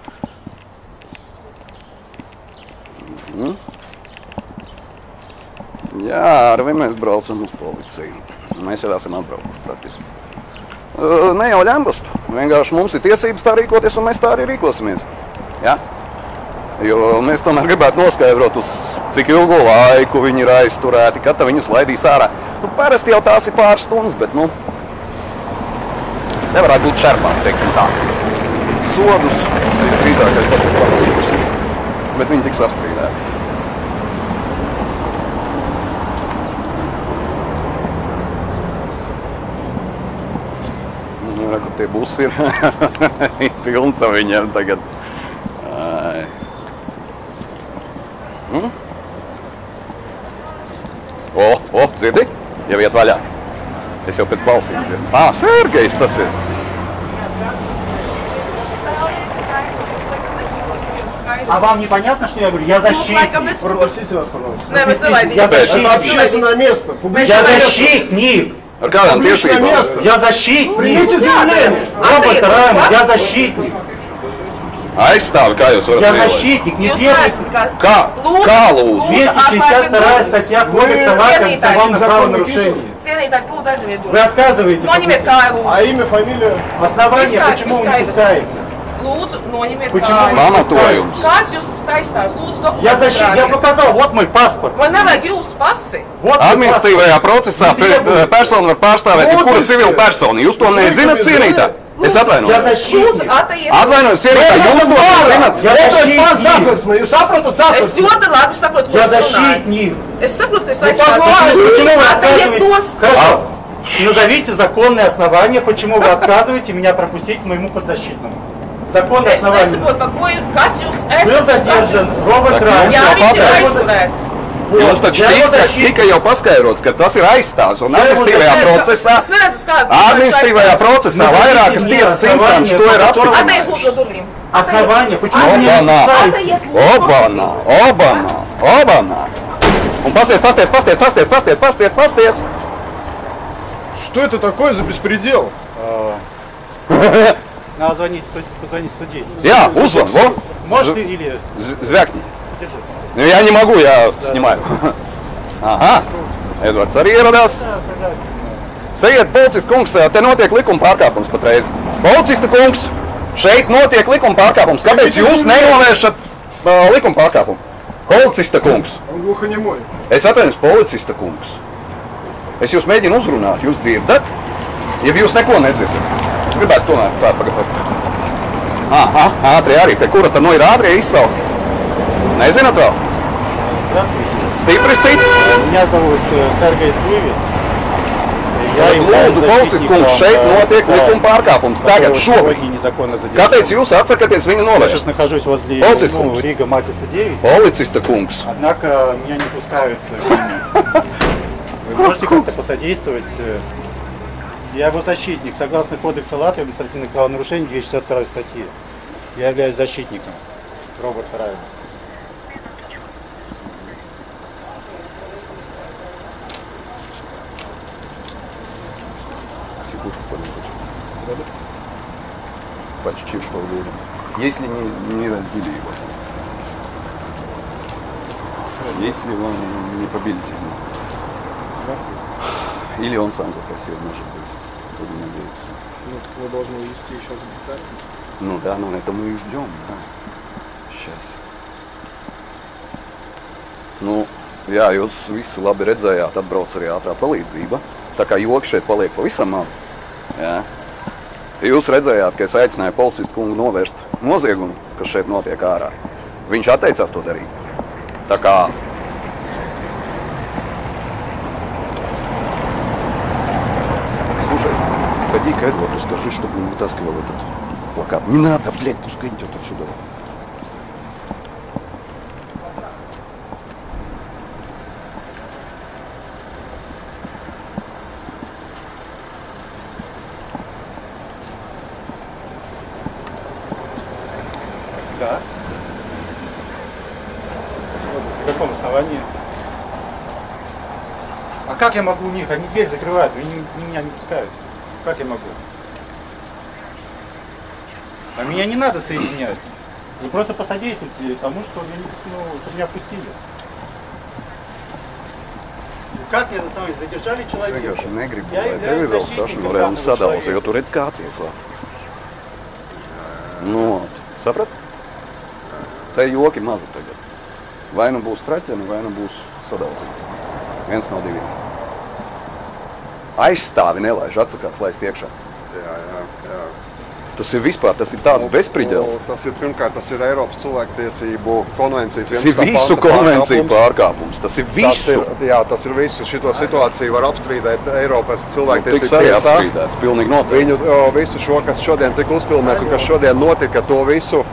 jā, ar viņu mēs braucam uz policiju. Mēs jau esam atbraukuši praktiski. Ne jau ļambustu. Vienkārši mums ir tiesības tā rīkoties, un mēs tā arī rīkosimies. Ja? Jo mēs tomēr gribētu noskaidrot, uz cik ilgu laiku viņi ir aizturēti, kad viņus laidīs ārā. Nu, parasti jau tās ir pāris stundas, bet, nu, nevarētu būt šerpām, teiksim tā. Sodus, visdrīzākais pat uzklāpības. Bet viņi tiks apstrīdēti. Kur tie busi ir pilns ar viņiem tagad. Dzirdi? Jau iet vaļā. Es jau pēc balsīm dzirdu. Sergejs tas ir. А вам непонятно, что я говорю? Я защитник. Пропустите вас, пожалуйста. Я защитник. Это общественное место. Я защитник. Публичное место. Я защитник. Примите заявление. Робот Раймо, я защитник. Aizstāvi, kā jūs varat Я защитник, не первый. Kā lūdzu? 262 статья Кодекса Латвии о правонарушении. Вы отказываете. А имя, фамилия? Основание, почему вы не пускаете? Почему? Pamatojums. Я защитник, я показал, вот мой паспорт. Administratīvajā procesā persona var pārstāvēt jebkuru civilu personu. Jūs to nezināt, cienītā? Es atvainojos. Atvainojos, cienītā, jūs to nezināt. Jūs saprotat, Es ļoti labi saprotu, ko Я jūs runājat. защитник. Es saprotu, ka jūs Почему вы aizstāvjat. отказываете? Хорошо. Назовите законные основания, почему вы отказываете меня пропустить к моему подзащитному. Законное Es основание. nesaprotu, par ko jūs, kas jūs Был задержан Роберт Раймо. Jā, viņš ir aizturēts. Jums taču tika jau paskaidrots, ka tas ir aizstāvs un administratīvajā procesā, administratīvajā procesā vairākas tiesas instances to ir apstiprinājušas. Ateiet lūdzu durvīm. Основание, почему меня не пускаете? Obana. Un pasties. Что это такое за беспредел? Надо позвонить 110. Jā, uzvan, vo. Можете или... Звякни. Я не могу, я снимаю. Ага. Edvards arī ieradās. Sajiet, policista kungs, te notiek likuma pārkāpums patreiz. Policista kungs, šeit notiek likuma pārkāpums. Kāpēc jūs nenovēršat likuma pārkāpumu? Policista kungs. Es atvainojos, policista kungs. Es jūs mēģinu uzrunāt, jūs dzirdat? Ja jūs neko nedzirdat. Es gribētu tomēr tā pagad. Ātrie arī. Pie kura tad ir ātrie izsaukti? Nezināt vēl? Здравствуйте. Стипри sit. Меня зовут Сергей Сплывец. Lūdzu, policists kungs, šeit notiek likuma pārkāpums. Tagad, šobrīd. Kāpēc jūs atsakaties viņu Я novērst? сейчас нахожусь возле Рига Матиса 9. Policista kungs. Однако меня не пускают. Вы можете как-то посодействовать? Я его защитник. Согласно Кодексу Латвии административных правонарушений 262 статьи. Я являюсь защитником Роберта Райана. Психушку подумать. Почти что уверен. Если не разбили его. Если его не побили сильно. Или он сам запросил, может быть. Буду надеяться. Ну, вы должны увезти сейчас в деталь. Nu, да, nu, это мы и ждем, да. Сейчас. Nu, jā, jūs visi labi redzējāt, atbrauc arī ātrā palīdzība. Tā kā joki šeit paliek pavisam maz. Jā. Jūs redzējāt, ka es aicināju policistu kungu novērst noziegumu, kas šeit notiek ārā. Viņš atteicās to darīt. Tā kā... Слушай, сходи к Эдварду, скажи, чтобы он вытаскивал этот плакат. Не надо, блядь, пускай идет отсюда. Да. На каком основании? А как я могу у них? Они дверь закрывают, они меня не пускают. Как я могу? А меня не надо соединять. Вы просто посодействуйте тому, что чтобы меня пустили. Как мне на самом деле задержали человека? Es vienkārši negribu, lai tevi vēl sašņurē un sadauza, jo tu redz kā tiesā. Nu, saprat? Te joki mazi tagad. Vai nu būs traķeni, vai nu būs sadauzīts. Viens no diviem. Aizstāvi nelaiž, atsakās laist iekšā. Jā. Tas ir vispār, tas ir tāds bezpriģels. Tas ir pirmkārt, tas ir Eiropas cilvēktiesību konvencijas. Tas ir visu konvenciju pārkāpums. Tas ir visu. Tas ir visu. Šito situāciju var apstrīdēt Eiropas cilvēktiesību tiesā. Tiks arī apstrīdēts, pilnīgi noteikti. Viņu visu šo, kas šodien tika uzfilmēts un kas šodien notika, to visu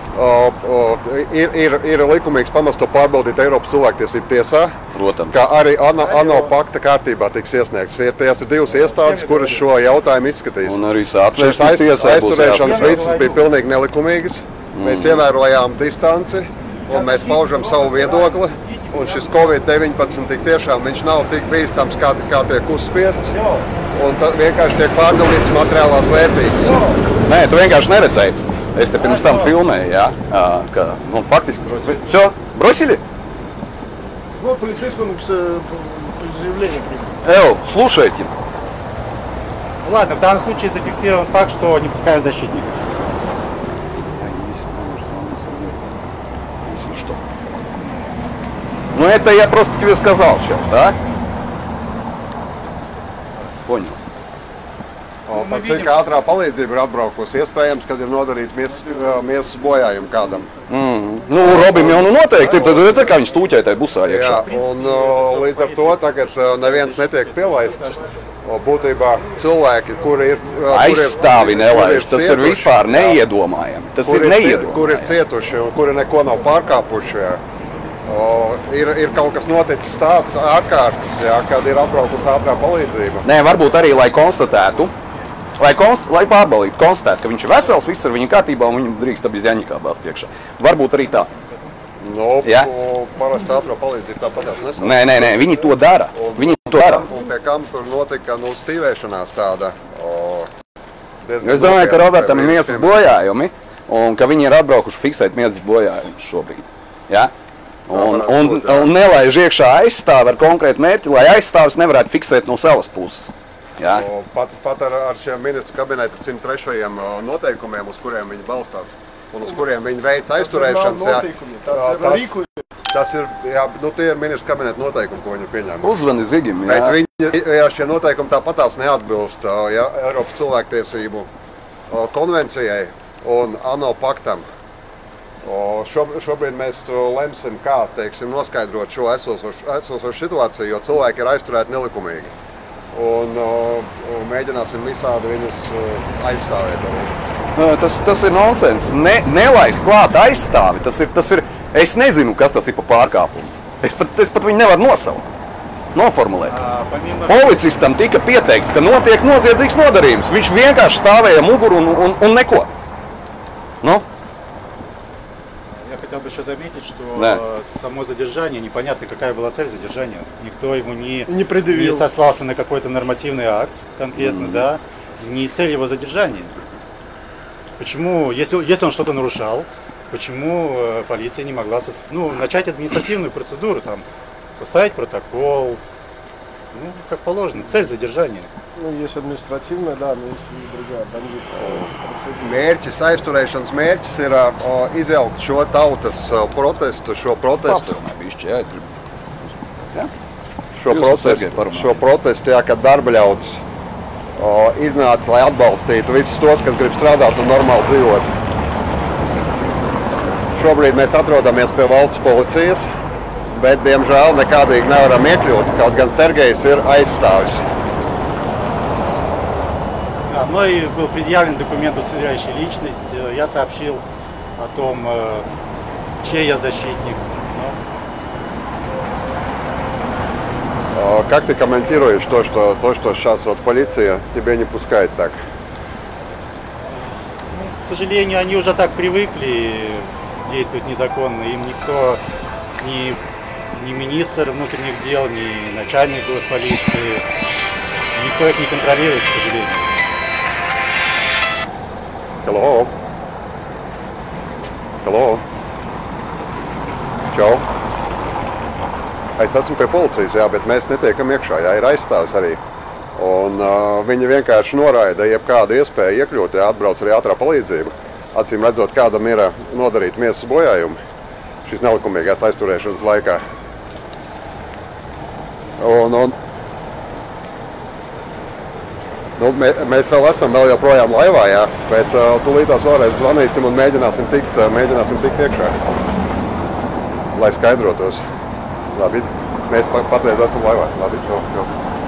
ir likumīgs pamats to pārbaudīt Eiropas cilvēktiesību tiesā. Protams. Kā arī ANO pakta kārtībā tiks iesniegts. Tās ir divas iestādes, kuras šo jautājumu izskatīs. Un arī atvēršanas tiesā būs aizturēšanas visas bija pilnīgi nelikumīgas. Mēs ievērojām distanci un mēs paužam savu viedokli. Un šis Covid-19 tik tiešām viņš nav tik bīstams, kā tiek uzspiests. Un vienkārši tiek pārdalīts materiālās vērtības. Nē, tu vienkārši neredzēji. Es te pirms tam filmēju, jā, ka, nu, faktiski, все, бросили? Ну, полицейскому заявление приняли. Эл, слушайте. Ладно, в данном случае зафиксирован факт, что не пускают защитника. Если что. Ну, это я просто тебе сказал сейчас, да? Понял. Par cik ātrā palīdzība ir atbraukusi, iespējams, kad ir nodarīta miesas bojājumi kādam. Nu, Robim jau noteikti, tad redzēt, kā viņš stūķēja tajā busā iekšā. Jā, un līdz ar to tagad neviens netiek pielaists. Būtībā cilvēki, kuri ir... Aizstāvi nelaiž, tas ir vispār neiedomājami. Tas ir neiedomājami. Kuri ir cietuši un kuri neko nav pārkāpuši. Ir kaut kas noticis tāds ārkārtas, kad ir atbraukusi ātrā palīdzība. Nē, varbūt arī, lai konstatētu, lai pārbaudītu, konstatētu, ka viņš ir vesels, viss ar viņu kārtībā un viņu drīkst bez jaņikā bāzt iekšā. Varbūt arī tā. Nu, parasti ātrā palīdzība tāpatās nesaka. Nē, viņi to dara. Viņi to dara. Un pie kam tur notika stīvēšanās tāda. Es domāju, ka Robertam ir miesas bojājumi un ka viņi ir atbraukuši fiksēt miesas bojājumus šobrīd. Ja? Un nelaiž iekšā aizstāvi ar konkrētu mērķi, lai aizstāvis nevarētu fiksēt no savas puses. Jā. Pat ar šiem ministru kabineta 103. noteikumiem, uz kuriem viņi balstās un uz kuriem viņi veic aizturēšanas. Tas ir, jā, nu tie ir ministru kabineta noteikumi, ko viņi pieņēma. Uzvani Zigim, jā. Bet viņi, ja šie noteikumi tāpatās neatbilst Eiropas cilvēktiesību konvencijai un ANO paktam. Šobrīd mēs lemsim, kā, teiksim, noskaidrot šo esošo situāciju, jo cilvēki ir aizturēti nelikumīgi. Un mēģināsim visādi viņus aizstāvēt arī. Tas ir nonsens. Nelaist klāt aizstāvi. Tas ir, es nezinu, kas tas ir pa pārkāpumu. Es pat viņu nevaru noformulēt. Policistam tika pieteikts, ka notiek noziedzīgs nodarījums. Viņš vienkārši stāvēja muguru un neko. Nu? Я хотел бы еще заметить, что само задержание, непонятно, какая была цель задержания. Никто ему не сослался на какой-то нормативный акт конкретно, да, не цель его задержания. Почему, если он что-то нарушал, почему полиция не могла начать административную процедуру, там, составить протокол, ну, как положено, цель задержания. Nu, есть административная, да, но есть и другая бандитская. Mērķis, aizturēšanas mērķis ir izjaukt šo tautas protestu, šo protestu, jā, kad darba ļauts iznāca, lai atbalstītu visus tos, kas grib strādāt un normāli dzīvot. Šobrīd mēs atrodamies pie valsts policijas, bet, diemžēl, nekādīgi nevaram iekļūt, kaut gan Sergejs ir aizstāvis. Мной был предъявлен документ, удостоверяющий личность. Я сообщил о том, чей я защитник. Как ты комментируешь то, что сейчас вот полиция тебя не пускает так? К сожалению, они уже так привыкли действовать незаконно. Им никто, ни министр внутренних дел, ни начальник госполиции, никто их не контролирует, к сожалению. Hello. Hello. Čau. Es esmu pie policijas, jā, bet mēs netiekam iekšā, jā, ir aizstāvis arī. Un viņi vienkārši noraida jebkādu iespēju iekļūt, jā, atbrauc arī ātrā palīdzība. Acīm redzot, kādam ir nodarīt miesas bojājumi šīs nelikumīgās aizturēšanas laikā. Nu, mēs vēl esam joprojām laivā, jā, bet tūlītās vēlreiz zvanīsim un mēģināsim tikt iekšā, lai skaidrotos. Labi, mēs patreiz esam laivā. Labi, šo.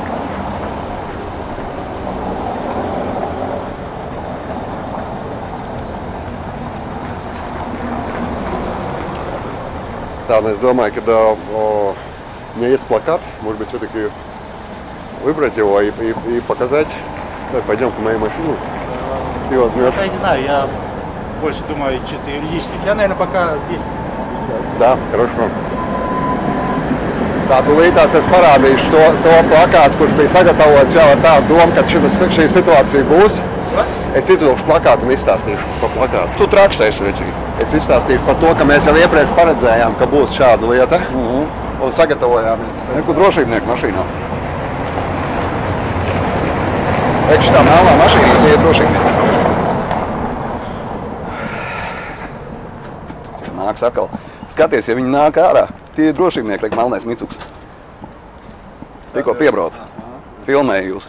Да, но я думаю, когда у меня есть плакат, может быть, все-таки выбрать его и показать. Давай, пойдем к моей машине. Ты возьмешь. Я не знаю, я больше думаю чисто юридически. Я, наверное, пока здесь. Да, хорошо. Tā tūlītās es parādīšu to plakātu, kurš bija sagatavots jau ar tādu domu, ka šī situācija būs. Es izvilkšu plakātu un izstāstīšu par plakātu. Tu traksēsi, vecīgi. Es izstāstīšu par to, ka mēs jau iepriekš paredzējām, ka būs šāda lieta. Un sagatavojāmies. Neku drošībnieku mašīnā. Ekš tā melnā mašīna, tie ir drošībnieki. Nāks atkal. Skaties, ja viņi nāk ārā, tie ir drošībnieki, reik melnais Mitsuks. Tikko piebrauc. Filmēja jūs.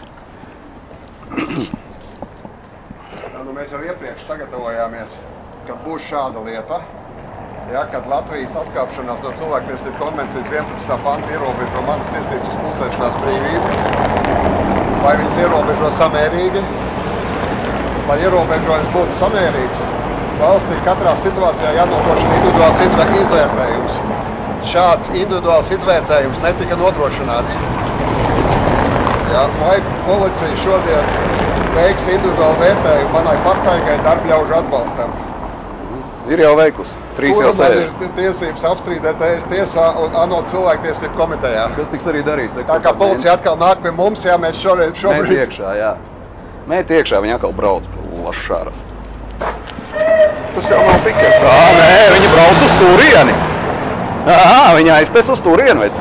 Nu, mēs jau iepriekš sagatavojāmies, ka būs šāda lieta. Ja, kad Latvijas atkāpšanās no cilvēktiesību konvencijas 11. panta ierobežo manas tiesības uz pulcēšanās brīvību, vai viņas ierobežo samērīgi, lai ierobežojums būtu samērīgs, valstī katrā situācijā jānodrošina individuāls izvērtējums. Šāds individuāls izvērtējums netika nodrošināts. Ja, vai policija šodien veiks individuālu vērtējumu manai pastaigai darbļaužu atbalstam? Ir jau veikusi. 3 jau sēž. Man ir tiesības apstrīdēt ES tiesā un ANO cilvēktiesību komitejā. Kas tiks arī darīts? Tā kā policija atkal nāk pie mums, jā, mēs šobrīd... Mēt iekšā, jā. Mēt iekšā, viņi atkal brauc pie Lašāras. Tas jau nav pikets. Nē, viņi brauc uz turieni. Aha, viņa aizpēc uz turienu, veci.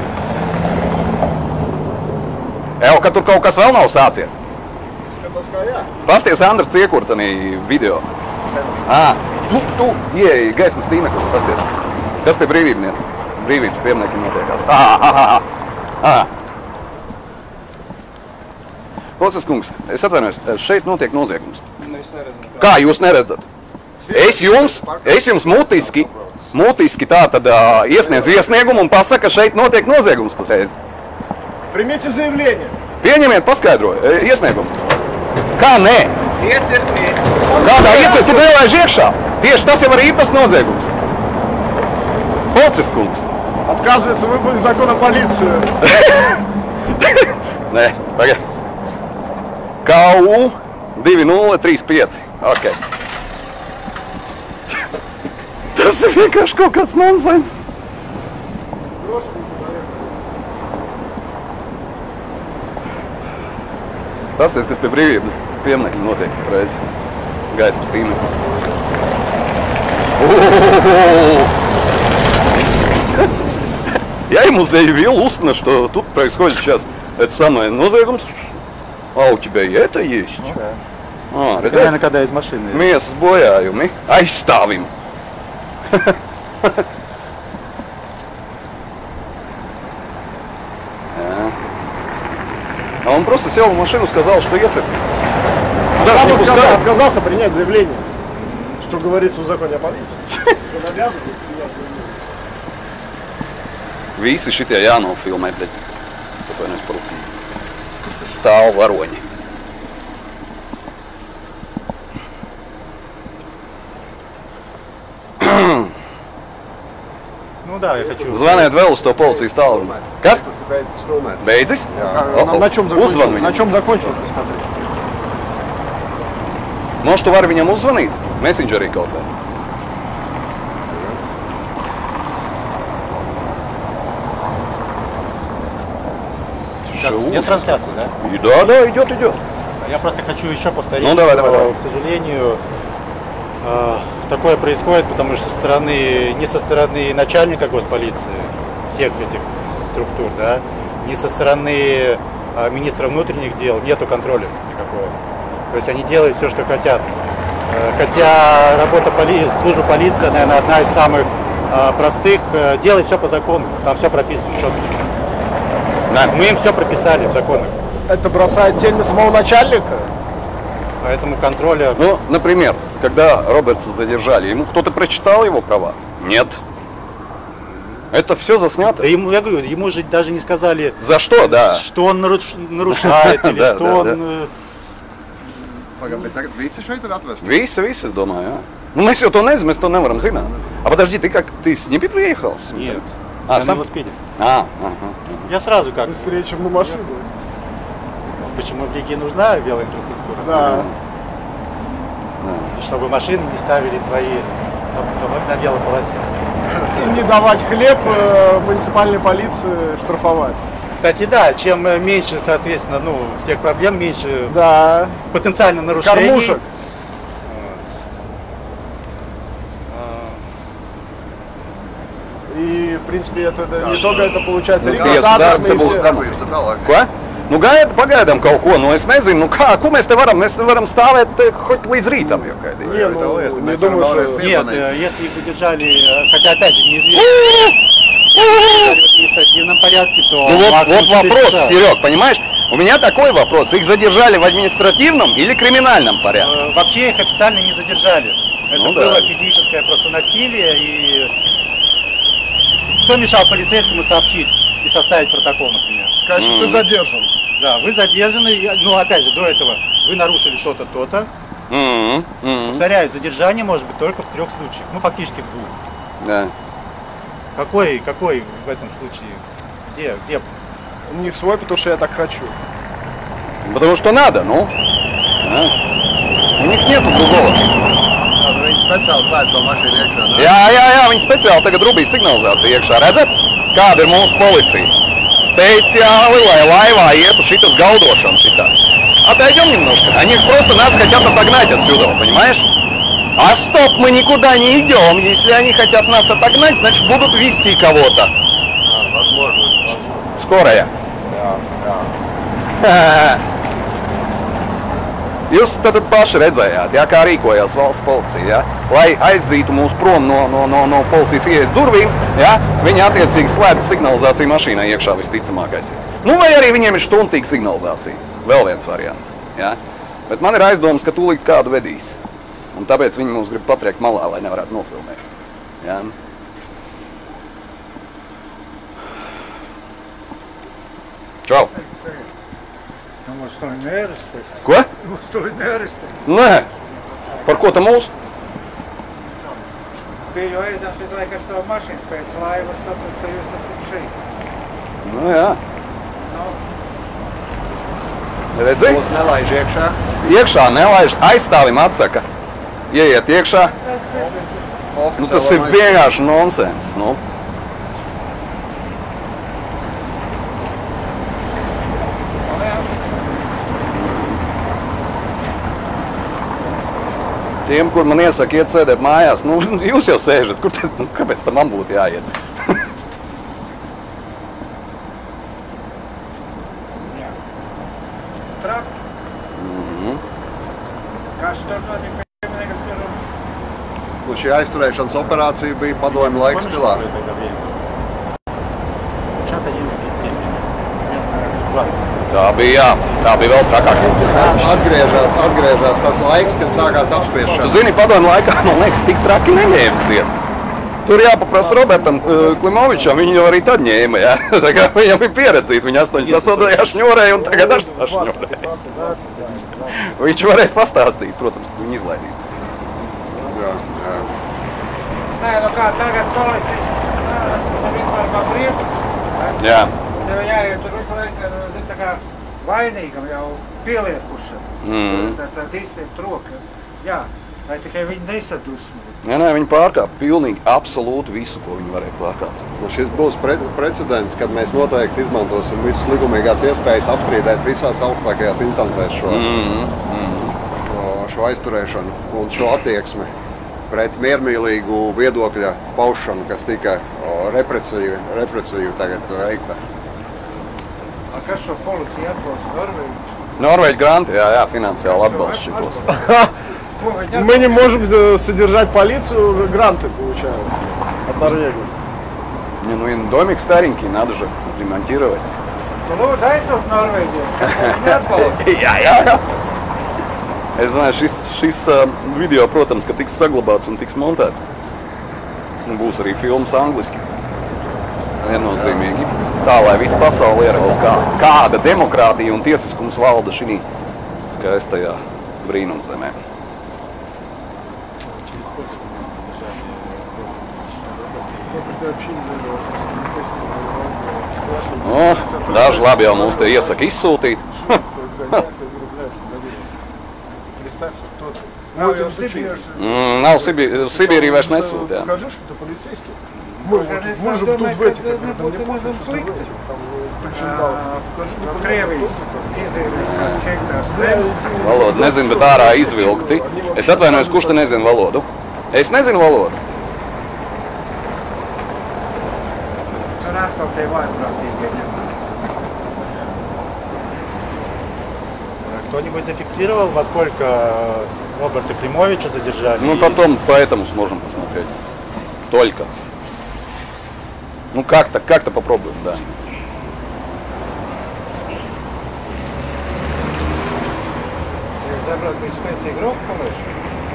Evo, ka tur kaut kas vēl nav sācies. Skatās kā jā. Pasties Andra Ciekurtanī video. Tu ieeji gaismas tīmekli, pasties. Kas pie brīvības pieminiekiem notiekās? Policis kungs, es atvainojos, šeit notiek noziegums. Kā jūs neredzat? Es jums mutiski tā tad iesniedzu iesniegumu un pasaka, ka šeit notiek noziegums patreiz. Примите заявление. Pieņemiet, paskaidroju, iesniegumu. Kā nē? Iecirknī. Kādā iecirknī tu nelaiž iekšā? Tieši tas jau arī ir tas noziegums. Policists kungs. Отказывается выполнить закон о полиции. Nē, tagad. KU 2035. Ok. Tas ir vienkārši kaut kāds nonsens. Pasties, kas pie brīvības pieminekļa notiek reiz. Gaismas tīmeklis. Я ему заявил устно, что тут происходит сейчас это самое нозегумс. А у тебя и это есть? Наверное, когда из машины. Miesas bojājumi. Aizstāvim. А он просто сел в машину, сказал, что я Сам отказался принять заявление, что говорится в законе о полиции. Что навязывают. Visi šitie jānofilmē, bet es atvainojos par rūpību. Kas te stāv varoņi. Ну да, я хочу. Zvaniet vēl uz to policijas tālruni. Kas? Beidzis? На чем закончил? На чем закончил? Может, tu vari viņam uzzvanīt? Messengerī kaut vai. Сейчас нет трансляции, да? Да, идет. Я просто хочу еще повторить, Ну, давай. к сожалению, такое происходит, потому что не со стороны начальника госполиции, всех этих структур, да, не со стороны министра внутренних дел нету контроля никакого. То есть они делают все, что хотят. Хотя работа службы полиции, наверное, одна из самых простых, делать все по закону, там все прописано четко. Да. Мы им все прописали в законах. Это бросает тень на самого начальника? Поэтому контроля... Ну, например, когда Робертса задержали, ему кто-то прочитал его права? Нет. Это все заснято? Да ему, я говорю, ему же даже не сказали... За что, да? Что он нарушает или что он... Pagaid, tagad visi šeit ir atvesti? Visi, es domāju, jā. Ну, мы все то незнам, mēs to nevaram zināt. А подожди, ты с ними приехал? Нет, я на велосипеде. Я сразу как... Быстрее, чем на машине. Почему в Риге нужна велоинфраструктура? Да. Чтобы машины не ставили свои на велополосе. И не давать хлеб муниципальной полиции штрафовать. Кстати, да, чем меньше, соответственно, всех проблем, меньше потенциально нарушений. Кормушек. И, в принципе, это не только это получается Ko? Nu, pagaidām kaut ko, es nezinu, ko mēs te varam stāvēt хоть līdz рītam jau gaidīt. Не думаю, что... Нет, если их задержали, хотя опять же неизвестно, в административном порядке, то... Ну вот вопрос, Серег, понимаешь? У меня такой вопрос, их задержали в административном или криминальном порядке? Вообще их официально не задержали. Это было физическое просто насилие, и кто мешал полицейскому сообщить и составить протокол, например? Сказать, что ты задержан. Да, вы задержаны, опять же, до этого вы нарушили то-то, то-то. Повторяю, задержание может быть только в 3 случаях, фактически в 2. Да. Какой в этом случае? Где? У них свой, потому что я так хочу. Потому что надо, У них нету другого. Viņi speciāli slēdz to mašīnu iekšā, ne? Jā, viņi speciāli tagad rubīja signalizāciju iekšā. Redzat, kāda ir mūsu policija? Специалы, лайва ētu šitas galdošana šitā. Отойдем немножко. Они просто нас хотят отогнать отсюда, понимаешь? А стоп, мы никуда не идем. Если они хотят нас отогнать, значит будут вести кого-то. Возможно. Скорая. Jūs tad paši redzējāt, ja, kā rīkojās valsts policija, ja, lai aizdzītu mūs prom no policijas ieejas durvīm, ja, viņi attiecīgi slēdz signalizāciju mašīnai iekšā visticamākais. Nu, vai arī viņiem ir stuntīga signalizācija. Vēl viens variants. Ja. Bet man ir aizdomas, ka tūlīt kādu vedīs. Un tāpēc viņi mums grib patriekt malā, lai nevarētu nofilmēt. Ja. Čau! Mums to nearestēs. Ko? Mums to nearestēs. Nē. Par ko tam mūs? Biju aizdams visu laiku ar savu mašīnu pēc laivas saprast, ka jūs esat šeit. Nu jā. Redzi? Mūs nelaiž iekšā. Iekšā nelaiž, aizstāvim atsaka. Ieiet iekšā. Nu, tas ir vienkārši nonsens. Nu. Tiem, kur man iesaka iet sēdēt mājās, nu, jūs jau sēžat, kur tad, nu, kāpēc tam man būtu jāiet? Traki. Kas tur notika pieminiekam pirmam? Nu, šī aizturēšanas operācija bija padomju laika stilā. Tā bija, jā. Tā bija vēl trakāk. Atgriežās tas laiks, kad sākās apspiešana. Tu zini, padomju laikā, man liekas, tik traki neņēma ciet. Tur jāpaprasa Robertam Klimovičam, viņu jau arī tad ņēma, jā. Tā kā viņam bija pieredzīti, viņa 88. šņorēja un tagad 8. šņorēja. Viņš varēs pastāstīt, protams, ka viņu izlaidīs. Jā. Nē, nu kā tagad policists, tas ir vispār kā briesmas. Jā. Tev jāiet tur visu laiku ar tā kā vainīgam jau pieliekušam. Tad izstiept roku. Jā, vai tikai viņi nesadusmo. Nē, viņi pārkāp pilnīgi absolūti visu, ko viņi varēja pārkāpt. Nu, šis būs precedents, kad mēs noteikti izmantosim visas likumīgās iespējas apstrīdēt visās augstākajās instancēs šo aizturēšanu un šo attieksmi pret miermīlīgu viedokļa paušanu, kas tika represīvi tagad veikta. A kas šo policiju atbalsta? Norvēģi? Norvēģi granti, jā, finansiāli atbalsta šitos. Мы не можем содержать полицию, уже гранты получаем от Норвегии. Не, ну и домик старенький, надо же отремонтировать. Tu lūdzu aizdot Norvēģiju, viņi atbalsta. Jā. Es domāju, šis video, protams, ka tiks saglabāts un tiks montēts. Un būs arī filmas angliski. Viennozīmīgi. Tā, lai visa pasaule ieraudzītu, kāda demokrātija un tiesiskums valda šī skaistajā brīnumzemē. Daži labi jau mums te iesaka izsūtīt. Nav Sibīriju vairs nesūt, jā. Скажи, что ты полицейский. Мы же тут в этих, мне пофиг, что ты в этих, там, причиндал. Krievijas izīrīs hektārs zemes. Valodu nezinu, bet ārā izvilkti. Es atvainojos, kurš te nezinu valodu? Es nezinu valodu. Un atkal tie vājprātīgie ņemas. Кто-нибудь зафиксировал, во сколько Роберта Климовича задержали? Ну, потом поэтому сможем посмотреть. Только. Ну, как-то попробуем, да. Zabraukt bija spēcīga roka palaišana.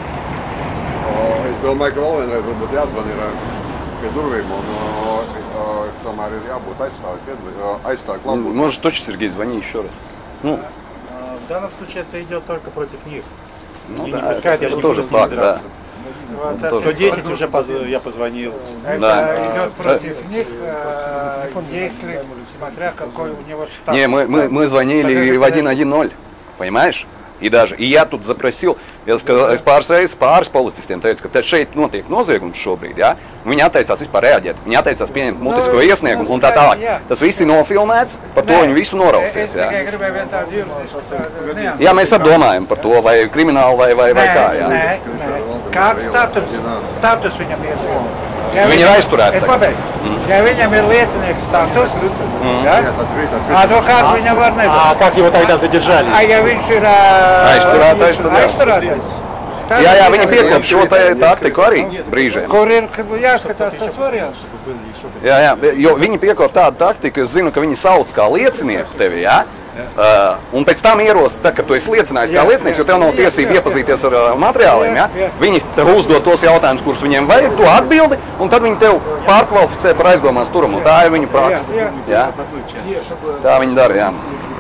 Es domāju, ka vēl vienreiz varbūt jāzvan ir pie durvīm un tomēr ir jābūt aizstāvēt klāt. Может, точно, Сергей, звони еще раз. Ну. В данном случае это идет только против них. Ну, и да, не пускают, я это буду тоже факт, да. 110 уже я позвонил. Это идет против них, если, смотря какой у него штат. Не, мы звонили в 110, понимаешь? И я тут заprasīju, es pāris reizes pāris policistiem teicu, ka šeit notiek noziegums šobrīd, ja? Viņi atteicās vispār reaģēt, viņi atteicās pieņemt mutisko iesniegumu un tā tālāk. Tas viss ir nofilmēts, par to viņi visu norausies, ja? Es tikai gribēju vien tādu juridisku. Jā, mēs apdomājam par to, vai krimināli vai kā, jā. Nē. Kāds status viņam ir? Ja Viņi ir aizturēti. Es pabeidzu. Ja viņam ir liecinieks status, advokātu viņam var nedot. А как его тогда задержали? А ja viņš ir aizturētais? Jā, viņi piekop šo taktiku arī brīžiem. Kur ir jāskatās tas variants? Jā, jo viņi piekop tādu taktiku, es zinu, ka viņi sauc kā liecinieku tevi, jā? Un pēc tam ierost, kad tu esi liecinājis kā liecinieks, jo tev nav tiesība iepazīties ar materiāliem, ja? Viņi tev uzdod tos jautājumus, kurus viņiem vajag, tu atbildi, un tad viņi tev pārkvalificē par aizdomās turamu. Tā ir viņu praksa. Ja? Tā viņi dara, jā.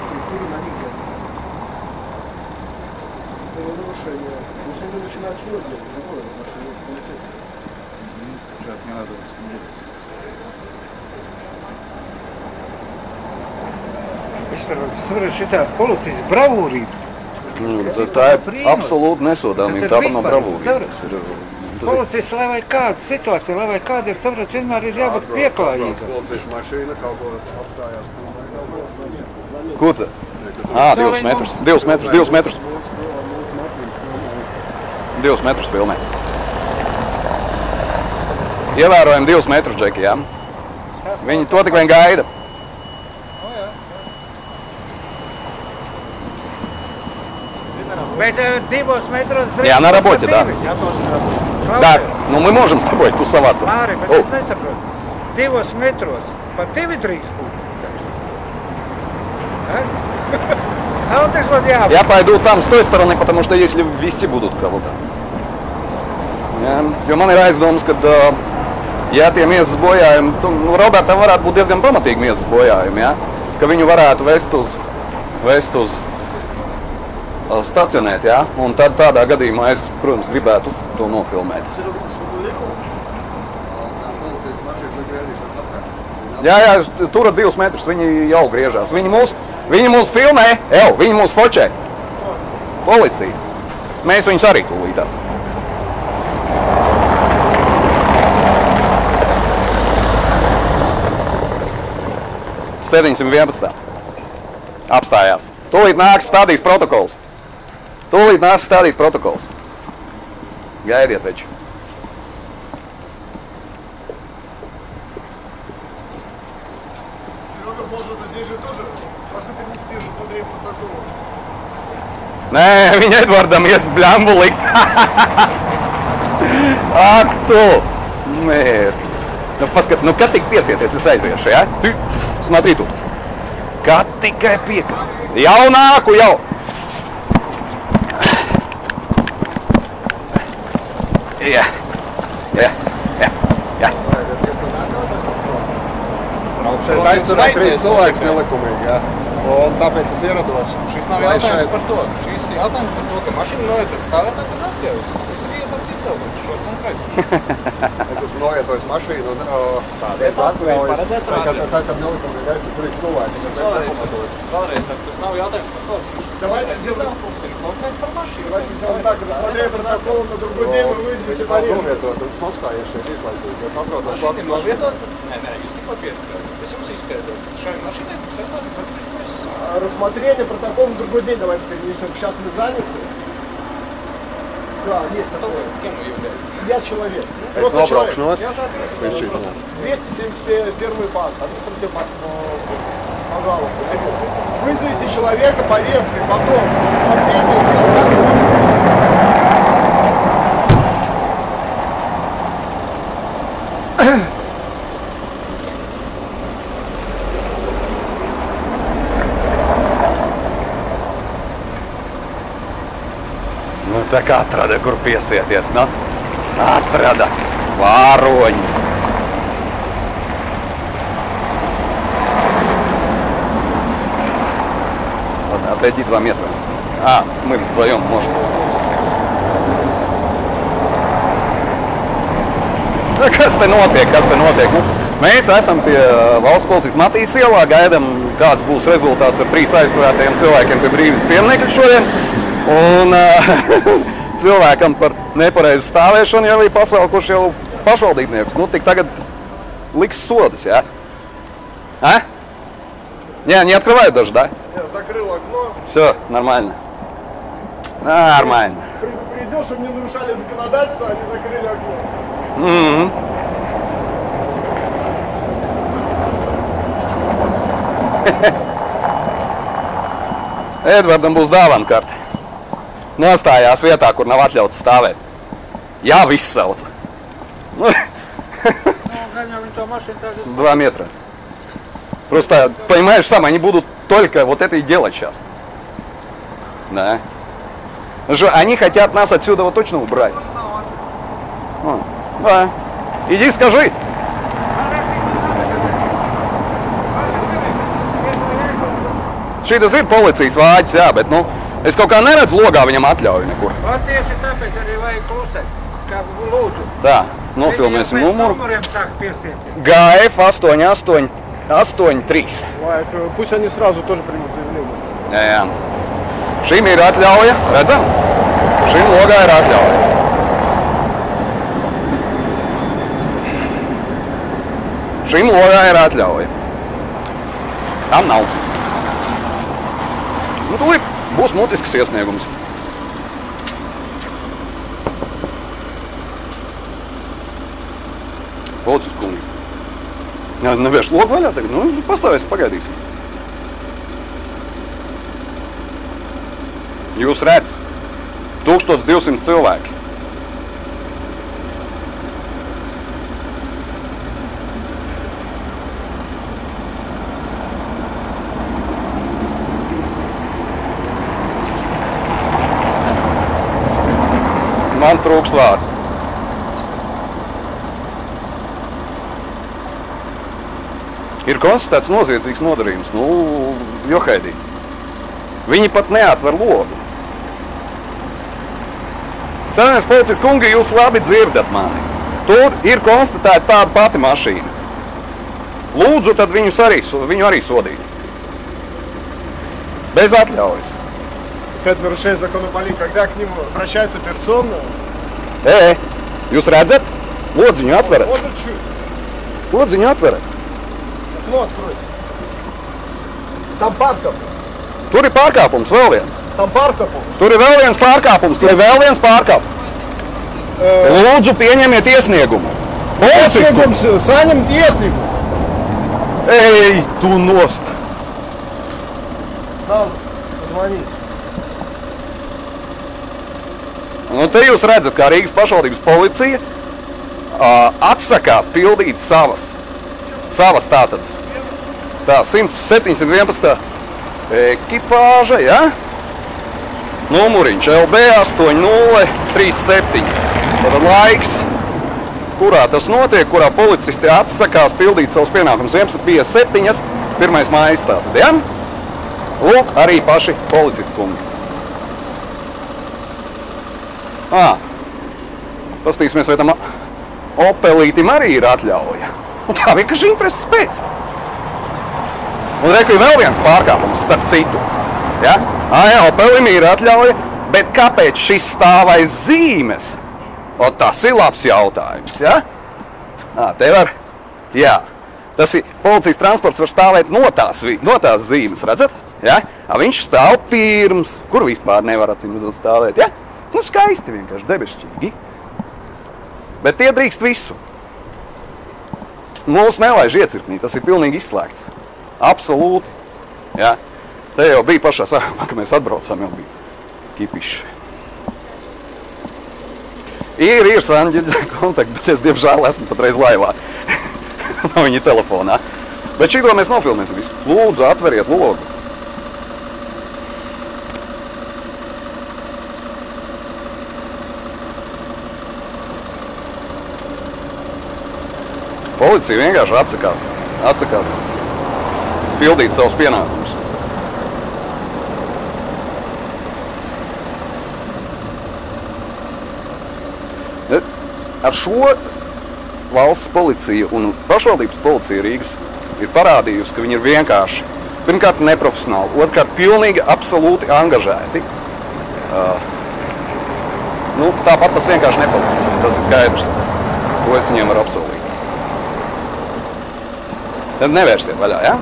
Šitā policijas bravūrība. Tā ir absolūti nesodāmība, tāpat nav bravūrība. Policijas, lai vai kāda situācija, lai vai kāda ir, saprot, vienmēr ir jābūt pieklājīga. Policijas mašīna kaut ko apstājās. Kur tad? 2 metrus. 2 metrus, 2 metrus. 2 metrus filmē. Ievērojam 2 metrus, Džeki, jā? Viņi to tik vien gaida. Bet 2 метров... Я на работе, да. Я тоже на работе. Да, но мы можем с тобой тусоваться. Māri, bet es nesaprotu. 2 metros pa tevi drīkst būt. Я пойду там, с той стороны, потому что если вести будут кого-то. Jo man ir aizdomas, ka, ja tie miesas bojājumi, Robertam varētu būt diezgan pamatīgi miesas bojājumi, ja? Ka viņu varētu vest uz stacionēt, ja? Un tad tādā gadījumā es, protams, gribētu to nofilmēt. Jā, tur ir 2 metrus, viņi jau griežās. Viņi mūs filmē, viņi mūs fočē. Policija. Mēs viņus arī tūlītās. Apstājās. Tūlīt nāks stādīs protokols. Gaidiet, veči. Серега, может, здесь же тоже? Прошу перенести, смотри, протокол. Nē, viņa Edvardam ies bļambu likt. Ak, tu! Mēr. Paskat, kad tik piesieties, es aiziešu, ja? Смотри тут. Kad tikai piekast. Jau nāku, jau! Jā. Šeit aizturēt 3 cilvēks nelikumīgi, jā. Un tāpēc es ierados. Šis nav jautājums par to. Šis jautājums par to, ka mašīna noiet stāvētā bez atļaujas. Tas ir iepats izsaukums šo konkrēti. Es esmu noiietojis mašīnu un bez atļaujas. Tā, kad nelikumīgi aiztur 3 cilvēki. Vēlreiz saku, tas nav jautājums par to. Šis izaukums ir konkrēti par mašīnu. Давайте сделаем так, рассмотрели протокол на другой день, вы вызвете полицию. Esmu apstājies šeit izlaicīgi. Es saprotu, mašīna nav vietota? Nē, jūs tikko pieskaidrojat. Es jums izskaidroju. Šai mašīnai sastāvīs vadības mēs. Рассмотрение протокола на другой день давайте перенесем. Сейчас мы заняты. Да, есть такое. Кем вы являетесь? Я человек. Просто человек. 271 пункт. Административный пункт. Пожалуйста. Вызовите человека повесткой, потом рассмотрение дела. Tā kā atrada, kur piesieties, nu? Atrada vāroņi. Ладно, отойди 2 метра. Мы вдвоем можем. Kas te notiek? Nu, mēs esam pie valsts policijas Matīs ielā, gaidām, kāds būs rezultāts ar 3 aizturētajiem cilvēkiem pie brīvības pieminiekļa šodien. Un cilvēkam par nepareizu stāvēšanu jau ir pasaukuši jau pašvaldībniekus. Nu, tik tagad liks sodus, jā? Не открывают даже, да? Я закрыл окно. Все, нормально. Нормально. Предупредил, того, чтобы не нарушали законодательство, они закрыли окно. Edvardam būs dāvana karte. Nostājās vietā, kur nav atļauts stāvēt. Jā, viss sauc. 2 метра. Просто, понимаешь, сам, они будут только вот это и делать сейчас. Да. Потому что они хотят нас отсюда вот точно убрать. Да. Иди скажи. Šītas ir policijas vāģis, jā, bet, nu, es kaut kā neredzu logā viņam atļauju nekur. Tieši tāpēc arī vajag klusēt, kā lūdzu. Tā, nofilmēsim numuru. Numuriem sāk piesiet. GF 8883. Пусть они сразу тоже примут заявление. Jā. Šim ir atļauja, redzam? Šim logā ir atļauja. Šim logā ir atļauja. Tam nav. Nu, tūlīt būs mutisks iesniegums. Policis kungi. Jā, nevērš logu vaļā tagad. Nu, pastāvēsim, pagaidīsim. Jūs redz, 1200 cilvēki. Man trūkst vārdu. Ir konstatēts noziedzīgs nodarījums. Nu, johaidī. Viņi pat neatver logu. Savienības policijas kungi, jūs labi dzirdat mani. Tur ir konstatēta tāda pati mašīna. Lūdzu, tad viņu arī sodīt. Без atļaujas. Опять нарушение закона полиции, когда к нему обращается персона. Jūs redzat? Lodziņu atverat. Вот это чуть. Lodziņu atverat. Окно откройте. Там pārkāpums. Tur ir pārkāpums vēl viens. Там pārkāpums. Tur ir vēl viens pārkāpums. Tur ir vēl viens pārkāpums. Lūdzu, pieņemiet iesniegumu. Iesniegums, saņemt iesniegumu. Ej, tu nost. Надо позвонить. Nu, te jūs redzat, kā Rīgas pašvaldības policija atsakās pildīt savas tātad. Tā, 711. ekipāža, ja? Numuriņš LB 8037. Tad laiks, kurā tas notiek, kurā policisti atsakās pildīt savus pienākumus. 11.57. 1. mājas tātad, ja? Lūk, arī paši policisti kungi. Pastīsimies, vai tam Opelītim arī ir atļauja. Un tā vienkārši intereses pēc. Un reku ir vēl viens pārkāpums starp citu. Ja? Jā, Opelim ir atļauja, bet kāpēc šis stāv aiz zīmes? O, tas ir labs jautājums, ja? Te var, jā. Tas ir, policijas transports var stāvēt no tās zīmes, redzat? Ja? Viņš stāv pirms, kur vispār nevar acīm stāvēt, ja? Nu, skaisti vienkārši, debešķīgi. Bet tie drīkst visu. Mūs nelaiž iecirknī, tas ir pilnīgi izslēgts. Absolūti. Ja? Te jau bija pašā sākumā, kad mēs atbraucām, jau bija kipiši. Ir saņģi kontakti, bet es diemžēl esmu patreiz laivā. No viņa telefonā. Bet šito mēs nofilmēsim visu. Lūdzu, atveriet logu. Policija vienkārši atsakās pildīt savus pienākumus. Ar šo valsts policija un pašvaldības policija Rīgas ir parādījusi, ka viņi ir vienkārši, pirmkārt, neprofesionāli, otrkārt, pilnīgi absolūti angažēti. Tāpat tas vienkārši nepaliks, tas ir skaidrs, ko es viņiem varu apsolīt. Tad nevērsiet vaļā, ja?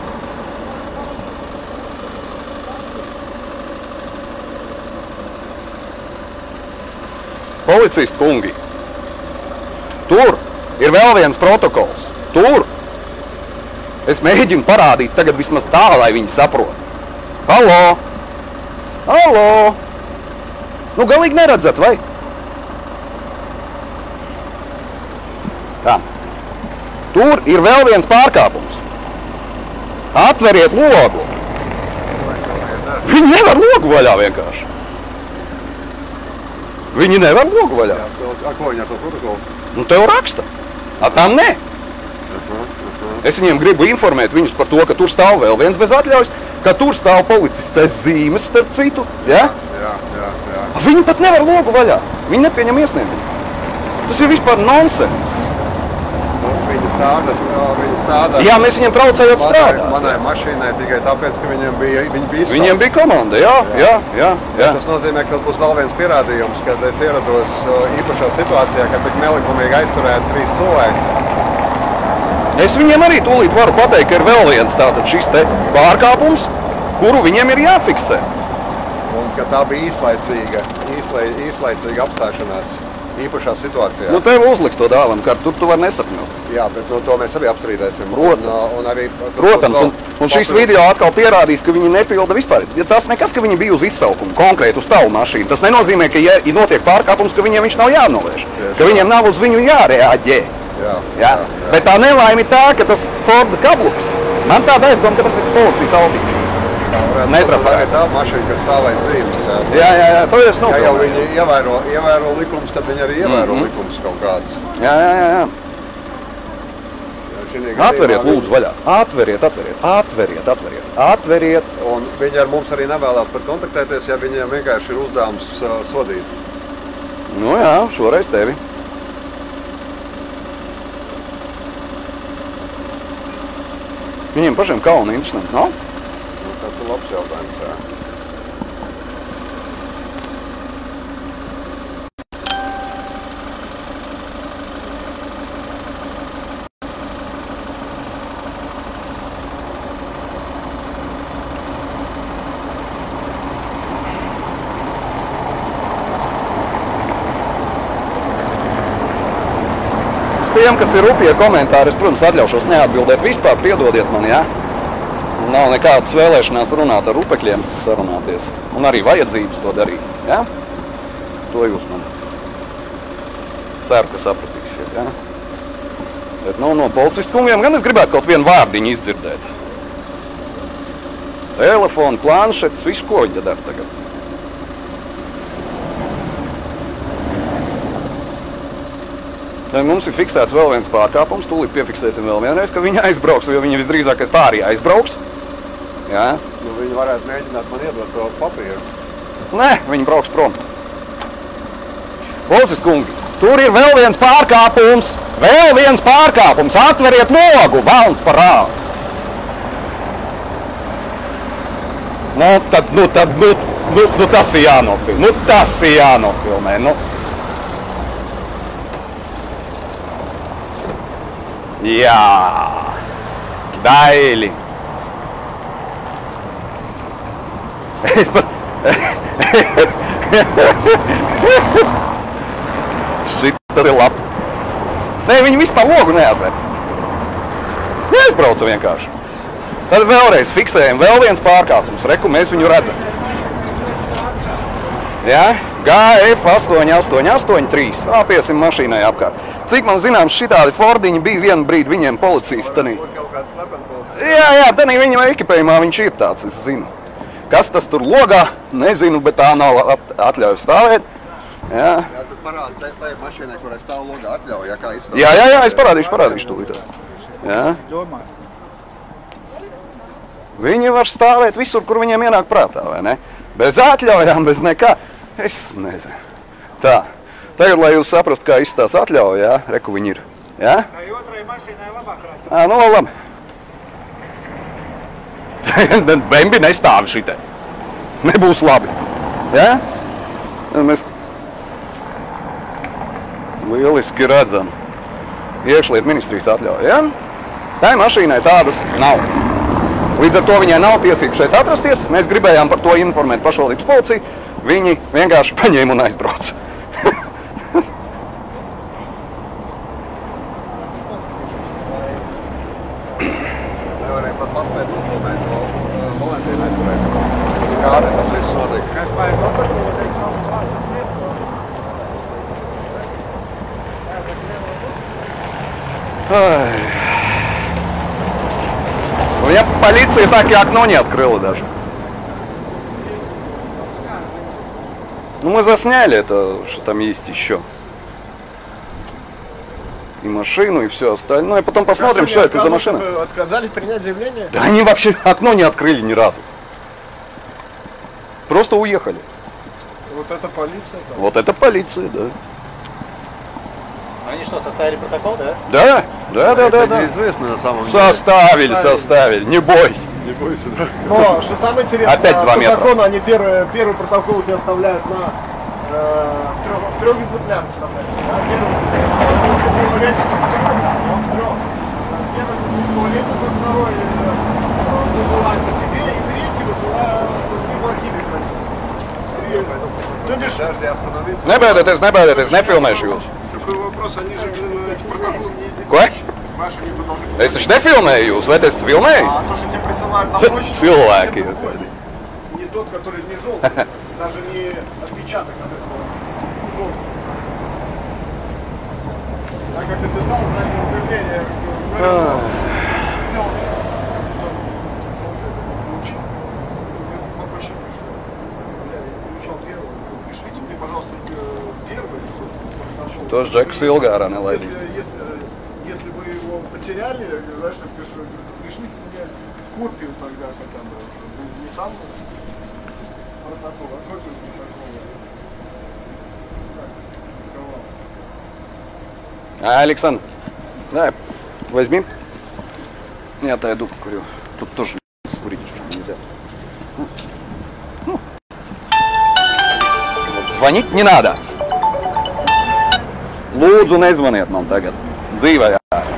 Policisti kungi. Tur ir vēl viens protokols. Tur. Es mēģinu parādīt tagad vismaz tā, lai viņi saprot. Halo! Halo! Nu, galīgi neredzat, vai? Tā. Tur ir vēl viens pārkāpums. Atveriet logu. Viņi nevar logu vaļā vienkārši. Viņi nevar logu vaļā. Ar ko viņi ar to protokolu? Nu, tev raksta. A tam nē. Es viņiem gribu informēt viņus par to, ka tur stāv vēl viens bez atļaujas, ka tur stāv policists aiz zīmes, starp citu. Ja? Jā. Viņi pat nevar logu vaļā. Viņi nepieņem iesniegumu. Tas ir vispār nonsens. Viņi stāda. Jā, mēs viņiem traucējot strādāt. Manai mašīnai tikai tāpēc, ka viņi bija Viņiem bija komanda, jā. Tas nozīmē, ka būs vēl viens pierādījums, kad es ierados īpašā situācijā, kad tik nelikumīgi aizturēt 3 cilvēki. Es viņiem arī tūlīt varu pateikt, ka ir vēl viens tātad šis te pārkāpums, kuru viņiem ir jāfiksē. Un ka tā bija īslaicīga apstāšanās īpašā situācijā. Nu, tev uzliks to dāvanu, ka tur tu var nesapņot. Jā, bet no to mēs arī apstrīdēsim. Protams, un šis video atkal pierādīs, ka viņi nepilda vispār. Ja tas nekas, ka viņi bija uz izsaukumu, konkrēti uz tavu mašīnu. Tas nenozīmē, ka ja notiek pārkāpums, ka viņiem viņš nav jānovērš. Ka viņiem nav uz viņu jārēģē. Jā. Bet tā nelaime ir tā, ka tas Forda kabluks, man tāda aizdoma, ka tas ir policijas autīši. Tā ir tā mašīna, kas stāv aiz zīmes. Jā, to es nopildu. Ja jau viņi ievēro likumus, tad viņi arī ievēro likumus kaut kādus. Jā. Atveriet, lūdzu, vaļā. Atveriet. Un viņi ar mums arī nevēlās pat kontaktēties, ja viņiem vienkārši ir uzdevums sodīt. Nu jā, šoreiz tevi. Viņiem pašiem kauni interesanti, nav? Nu, tas ir labs jautājums, jā. Tiem, kas ir rupie komentāri, es, protams, atļaušos neatbildēt vispār, piedodiet man, jā. Nav nekādas vēlēšanās runāt ar rupekļiem, sarunāties. Un arī vajadzības to darīt, jā. To jūs man ceru, ka sapratīsiet, jā. Bet no policistu kungiem gan es gribētu kaut vienu vārdiņu izdzirdēt. Telefoni, planšetes, visu, ko viņi dara tagad. Mums ir fiksēts vēl viens pārkāpums, tūlīt piefiksēsim vēl vienreiz, ka viņi aizbrauks, jo viņi visdrīzākais tā arī aizbrauks. Jā. Nu, viņi varētu mēģināt man iedot to papīru. Nē, viņi brauks prom. Policisti kungi, tur ir vēl viens pārkāpums! Vēl viens pārkāpums! Atveriet logu! Velns parāds! Nu, tas ir jānofilmē. Nu, tas ir jānofilmē. Nu. Jā, daili. Es pat... Šitas ir labs. Nē, viņi vispār logu neatver. Neaizbrauca vienkārši. Tad vēlreiz fiksējam vēl viens pārkāpums. Reku, mēs viņu redzam. Jā, GF8883. Apiesim mašīnai apkārt. Cik man zināms, šitādi Fordiņi bija vienu brīdi viņiem policijas tanī. Jā, tanī viņam ekipējumā viņš ir tāds, es zinu. Kas tas tur logā, nezinu, bet tā nav atļauja stāvēt. Jā, tad parādi tai mašīnai, kurai stāv logā atļauja, kā izstāv. Jā, es parādīšu tūlīt. Jā. Viņi var stāvēt visur, kur viņiem ienāk prātā, vai ne? Bez atļaujām, bez nekā. Es nezinu. Tā. Tagad, lai jūs saprastu, kā izstās atļauja, jā, reku viņi ir. Jā? Tā otrai mašīnai labāk rāda. Nu, labi. Bembi nestāvi šitai. Nebūs labi. Jā? Mēs lieliski redzam. Iekšlietu ministrijas atļauja, jā? Tā mašīnai tādas nav. Līdz ar to viņai nav tiesības šeit atrasties. Mēs gribējām par to informēt pašvaldības policiju. Viņi vienkārši paņēma un aizbrauca. paspēt nofilmēt to Valentīnu aizturēt. Kādi tas viss notika? Как моя дома, то вот эти вам У меня полиция так и окно не открыла даже. Ну мы засняли это, что там есть еще. И машину, и все остальное. Потом посмотрим, что это за машина. Отказались принять заявление? Да они вообще окно не открыли ни разу. Просто уехали. Вот это полиция? Да? Вот это полиция, да. Они что, составили протокол, да? Да, да, да, да. Это неизвестно на самом деле. Составили, не бойся. Не бойся, да. Но, что самое интересное, опять 2 по метра. закону они первый протокол у тебя оставляют на в трех экземплярах оставляется. Да? Первый экземпляр, лестница, второй, первый лестница, второй высылается тебе, и третий высылается в архиве хранится. Nebaidieties, nefilmēšu jūs. Такой вопрос, они же эти протоколы не... Ko? Ваши не должны... Es taču nefilmēju jūs, vai es filmēju? А то, что тебе присылают на почту... Cilvēki. Не тот, который не желтый, даже не отпечаток от этого желтого. Так как ты писал, значит, заявление... Сделал желтый, получил. На почту пришло. Я получал первого. Пришлите мне, пожалуйста, первый. Tos džekus ilgā ārā nelaidīs. Если вы его потеряли, знаешь, пришлите мне копию тогда хотя бы. Не сам протокол, а копию протокола. Александр, давай, возьми. Я отойду покурю. Тут тоже курить нельзя. Звонить не надо. Lūdzu, nezvaniet man tagad. Dzīvē.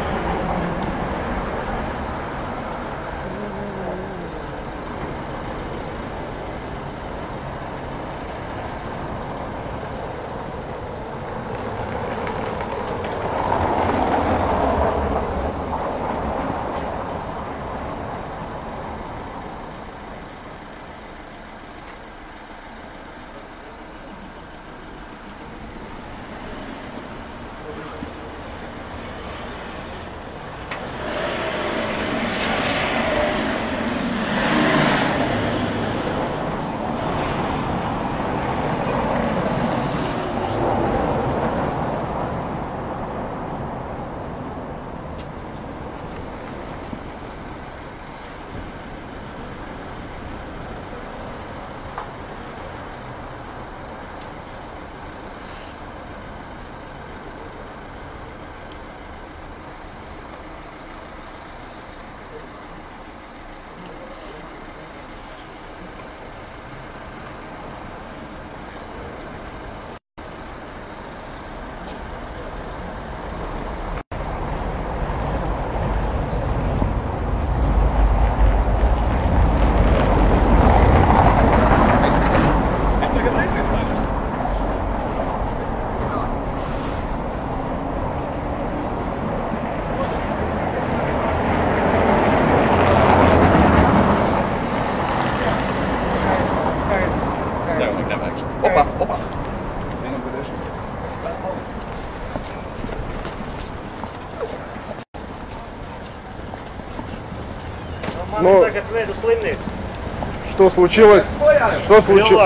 Ну, что случилось? Что случилось?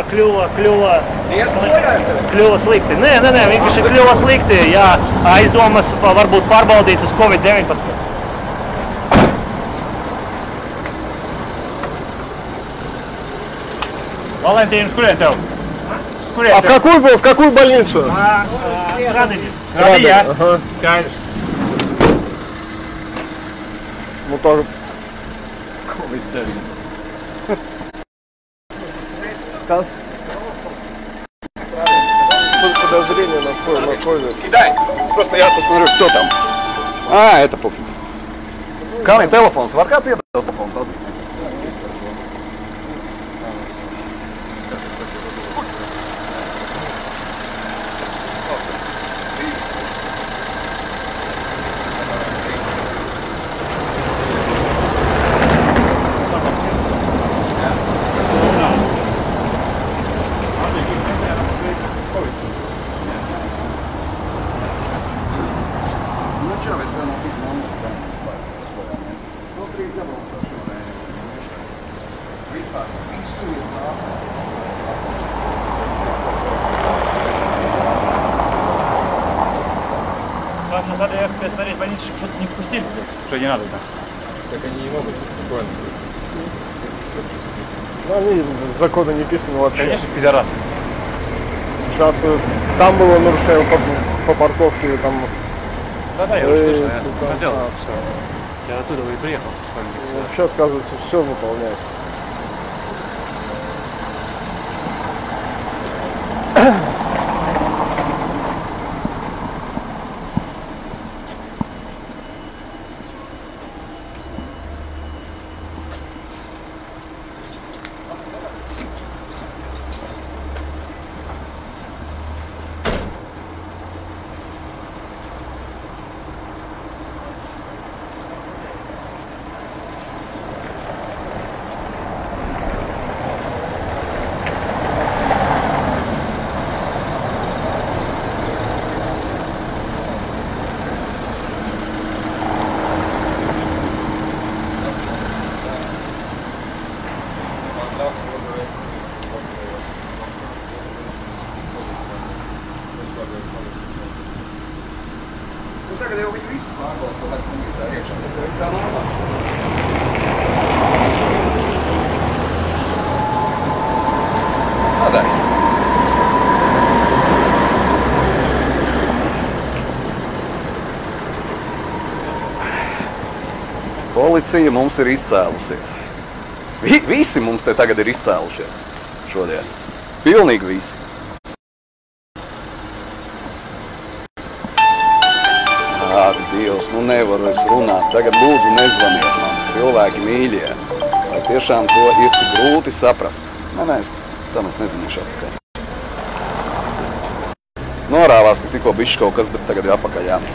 Kļuva slikti. Nē, vienkārši kļuva slikti. Jā, aizdomas varbūt pārbaudīt uz Covid-19. Валентин, скорее tev? А в какую больницу? Stradiņa. Ага. Skaidrs. Ну тоже. Подозрение на COVID. Кидай. Просто я посмотрю, кто там. А, это пофиг. Kā telefons? Var kāds iedot telefonu? Pazīt. Taču mēs vēl nav cik monētu. No 3 gabalus taču. Vispār visu ir tā. Главное, надо их смотреть в больницу, чтобы что-то не впустили, что не надо так. Так они не могут, спокойно. Ну, они законы не писаны вообще. Конечно, пидорасы. Сейчас там было нарушение по парковке, там... Да, я уже слышал, я смотрел. Я оттуда и приехал. Вообще, оказывается, все выполняется. Nu, tagad jau viņi visu pārbauda, to tāds nemīzā iekšā. Tas ir kā normāli. Tādai. Policija mums ir izcēlusies. Visi mums te tagad ir izcēlušies šodien. Pilnīgi visi. Ak, Dievs, nu nevaru es runāt. Tagad lūdzu nezvaniet man, cilvēki mīļie. Vai tiešām to ir grūti saprast? Nē, tam es nezināšu atpakaļ. Norāvās tikko bišķi kaut kas, bet tagad ir apakaļ, jā.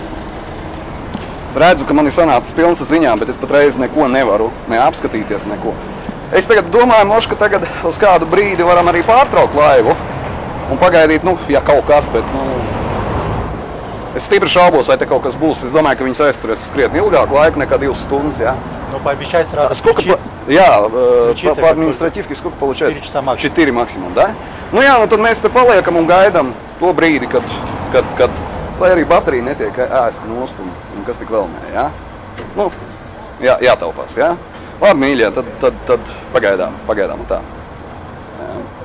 Es redzu, ka man ir sanācis pilns ziņām, bet es patreiz neko nevaru, ne apskatīties neko. Es tagad domāju, moš, ka tagad uz kādu brīdi varam arī pārtraukt laivu un pagaidīt, nu, ja kaut kas, bet, nu, es stipri šaubos, vai te kaut kas būs. Es domāju, ka viņas aizturēs uz krietni ilgāku laiku nekā 2 stundas, jā. Ну, пообещать сразу включить. По административке сколько получается? 4 часа максимум. 4 максимум, да? Nu jā, nu tad mēs te paliekam un gaidām to brīdi, kad lai arī baterija netiek ēsta nost un kas tik vēl nē, jā? Nu, jātaupās, jā? Labi, mīļie, tad pagaidām un tā. Jā.